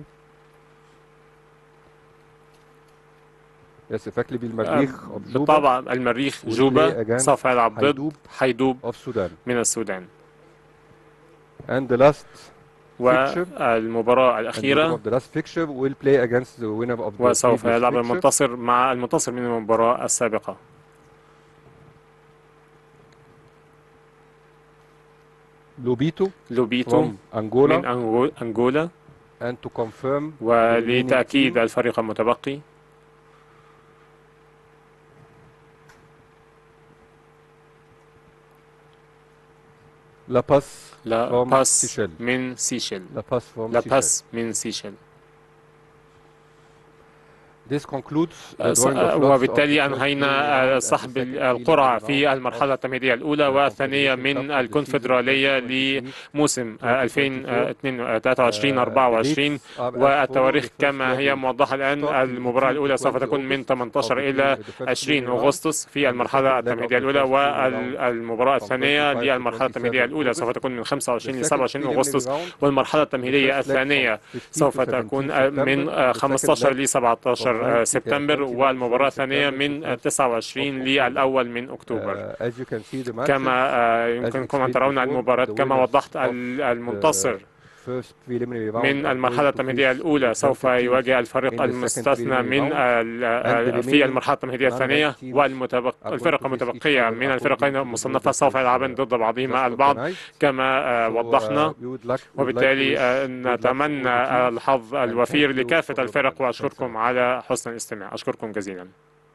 yes effectively بالمريخ بالطبع المريخ جوبا سوف يلعب ضد حيدوب من السودان. and the last والمباراة الأخيرة وسوف يلعب المنتصر من المباراة السابقة. لوبيتو من أنغولا. ولتأكيد الفريق المتبقي لا باس من سيشل. من سيشل. وبالتالي أنهينا سحب القرعة في المرحلة التمهيدية الأولى والثانية من الكونفدرالية لموسم 2023-24 والتواريخ كما هي موضحة الآن. المباراة الأولى سوف تكون من 18 إلى 20 أغسطس في المرحلة التمهيدية الأولى، والمباراة الثانية للمرحلة التمهيدية الأولى سوف تكون من 25 إلى 27 أغسطس، والمرحلة التمهيدية الثانية سوف تكون من 15 ل 17 سبتمبر، والمباراة الثانية من 29 للأول من أكتوبر. كما يمكنكم أن ترون المباراة كما وضحت. المنتصر من المرحلة التمهيدية الأولى سوف يواجه الفريق المستثنى من في المرحلة التمهيدية الثانية، والفرق المتبقية من الفرقين المصنفة سوف يلعبان ضد بعضهما البعض كما وضحنا. وبالتالي نتمنى الحظ الوفير لكافة الفرق، وأشكركم على حسن الاستماع. أشكركم جزيلا.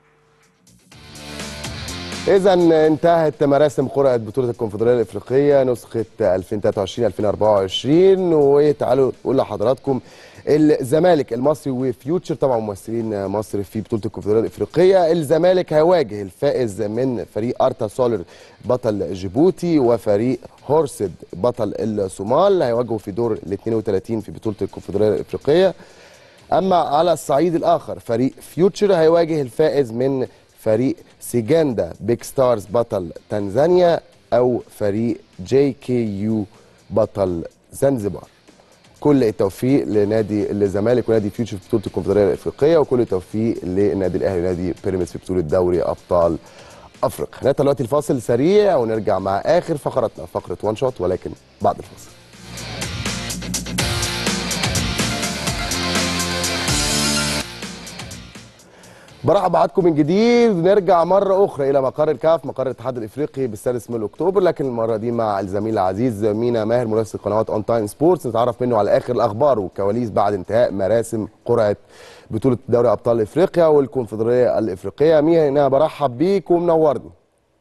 إذا انتهت مراسم قرعة بطولة الكونفدرالية الإفريقية نسخة 2023-2024، وتعالوا نقول لحضراتكم الزمالك المصري وفيوتشر طبعا ممثلين مصر في بطولة الكونفدرالية الإفريقية. الزمالك هيواجه الفائز من فريق أرتا سولر بطل جيبوتي وفريق هورسد بطل الصومال، هيواجهوا في دور ال 32 في بطولة الكونفدرالية الإفريقية. أما على الصعيد الآخر فريق فيوتشر هيواجه الفائز من فريق سيجاندا بيج ستارز بطل تنزانيا أو فريق JKU بطل زنزبار. كل التوفيق لنادي الزمالك ونادي فيوتشر في بطولة الكونفدرالية الإفريقية، وكل التوفيق للنادي الأهلي ونادي بيراميدز في بطولة دوري أبطال أفريقيا. هنطلع دلوقتي الفاصل سريع ونرجع مع آخر فقرتنا، فقرة وان شوت، ولكن بعد الفاصل. برحب بحضراتكم من جديد. نرجع مرة أخرى إلى مقر الكاف، مقر الاتحاد الإفريقي بالسادس من أكتوبر، لكن المرة دي مع الزميل العزيز مينا ماهر مراسل قنوات أون تايم سبورتس، نتعرف منه على آخر الأخبار والكواليس بعد انتهاء مراسم قرعة بطولة دوري أبطال إفريقيا والكونفدرالية الإفريقية. مينا برحب بيك ومنورني.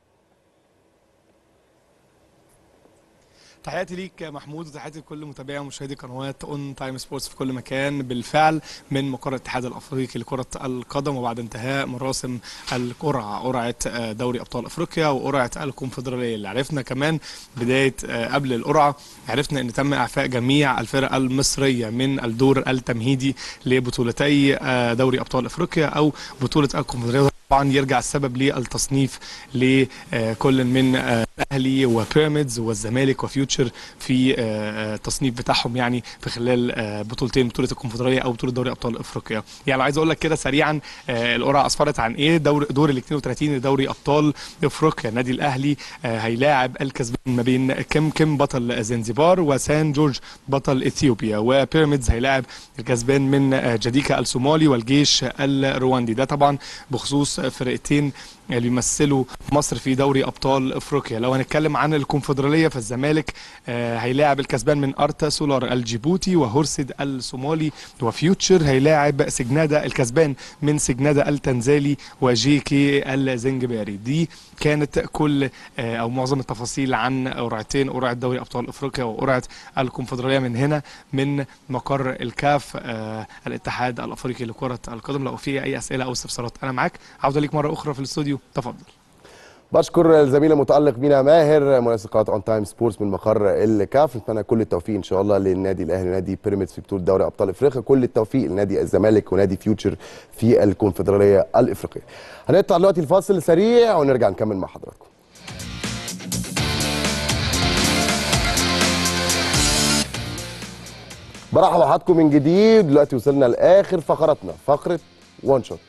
تحياتي ليك محمود وتحياتي لكل متابعي ومشاهدي قنوات اون تايم سبورتس في كل مكان. بالفعل من مقر الاتحاد الافريقي لكره القدم، وبعد انتهاء مراسم القرعه، قرعه دوري ابطال افريقيا وقرعه الكونفدراليه اللي عرفنا كمان بدايه قبل القرعه، عرفنا ان تم اعفاء جميع الفرق المصريه من الدور التمهيدي لبطولتي دوري ابطال افريقيا او بطوله الكونفدراليه. طبعا يرجع السبب للتصنيف لكل من الاهلي وبيراميدز والزمالك وفيوتشر في التصنيف بتاعهم، يعني في خلال بطولتين، بطوله الكونفدراليه او بطوله دوري ابطال افريقيا. يعني عايز اقول لك كده سريعا القرعه اسفرت عن ايه. دور ال 32 لدوري ابطال افريقيا، النادي الاهلي هيلاعب الكسبان ما بين كيم بطل زنزبار وسان جورج بطل اثيوبيا، وبيراميدز هيلاعب الكسبان من جديكا الصومالي والجيش الرواندي. ده طبعا بخصوص فرقتين اللي بيمثلوا مصر في دوري ابطال افريقيا. لو هنتكلم عن الكونفدراليه فالزمالك هيلاعب الكسبان من ارتا سولار الجيبوتي وهورسد الصومالي، وفيوتشر هيلاعب سجنادا الكسبان من سجنادا التنزالي وجي كي الزنجباري. دي كانت كل او معظم التفاصيل عن قرعتين، قرعه دوري ابطال افريقيا وقرعه الكونفدراليه من هنا من مقر الكاف الاتحاد الافريقي لكره القدم. لو في اي اسئله او استفسارات انا معاك. عوده ليك مره اخرى في الاستوديو، تفضل. بشكر الزميل المتألق مينا ماهر منسق قناه اون تايم سبورتس من مقر الكاف. نتمنى كل التوفيق ان شاء الله للنادي الاهلي ونادي بيراميدز في بطوله دوري ابطال افريقيا، كل التوفيق لنادي الزمالك ونادي فيوتشر في الكونفدراليه الافريقيه. هنطلع دلوقتي الفاصل سريع ونرجع نكمل مع حضراتكم. برحب بحضراتكم من جديد. دلوقتي وصلنا لاخر فقراتنا، فقره وان شوت.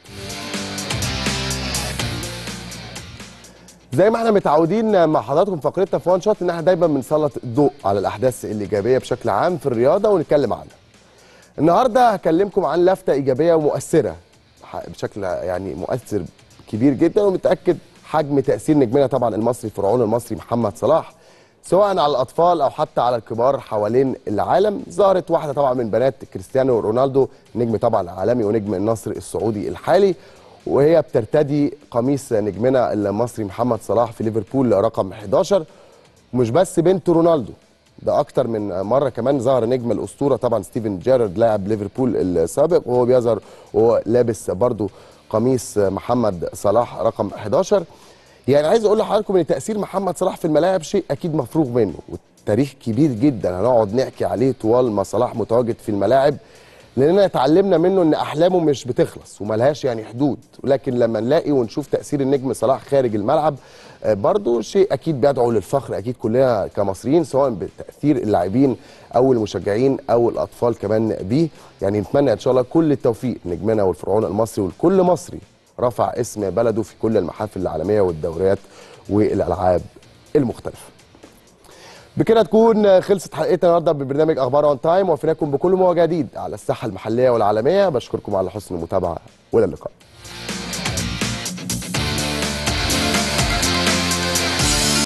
زي ما احنا متعودين مع حضراتكم فقرتنا في وان شوت ان احنا دايما بنسلط الضوء على الاحداث الايجابيه بشكل عام في الرياضه ونتكلم عنها. النهارده هكلمكم عن لفته ايجابيه ومؤثره بشكل يعني مؤثر كبير جدا، ومتاكد حجم تاثير نجمنا طبعا المصري فرعون المصري محمد صلاح سواء على الاطفال او حتى على الكبار حوالين العالم. ظهرت واحده طبعا من بنات كريستيانو رونالدو، نجم طبعا عالمي ونجم النصر السعودي الحالي، وهي بترتدي قميص نجمنا المصري محمد صلاح في ليفربول رقم 11. ومش بس بنت رونالدو، ده اكتر من مره كمان ظهر نجم الاسطوره طبعا ستيفن جيرارد لاعب ليفربول السابق، وهو بيظهر وهو لابس برضو قميص محمد صلاح رقم 11. يعني عايز اقول لحضراتكم ان تاثير محمد صلاح في الملاعب شيء اكيد مفروغ منه، والتاريخ كبير جدا هنقعد نحكي عليه طوال ما صلاح متواجد في الملاعب، لاننا اتعلمنا منه ان احلامه مش بتخلص وملهاش يعني حدود. ولكن لما نلاقي ونشوف تاثير النجم صلاح خارج الملعب برضو شيء اكيد بيدعو للفخر، اكيد كلنا كمصريين سواء بتاثير اللاعبين او المشجعين او الاطفال كمان بيه. يعني نتمنى ان شاء الله كل التوفيق نجمنا والفرعون المصري ولكل مصري رفع اسم بلده في كل المحافل العالميه والدوريات والالعاب المختلفه. بكده تكون خلصت حلقتنا النهارده ببرنامج اخبار اون تايم، ووفيناكم بكل ما هو جديد على الساحه المحليه والعالميه. بشكركم على حسن المتابعه والى اللقاء.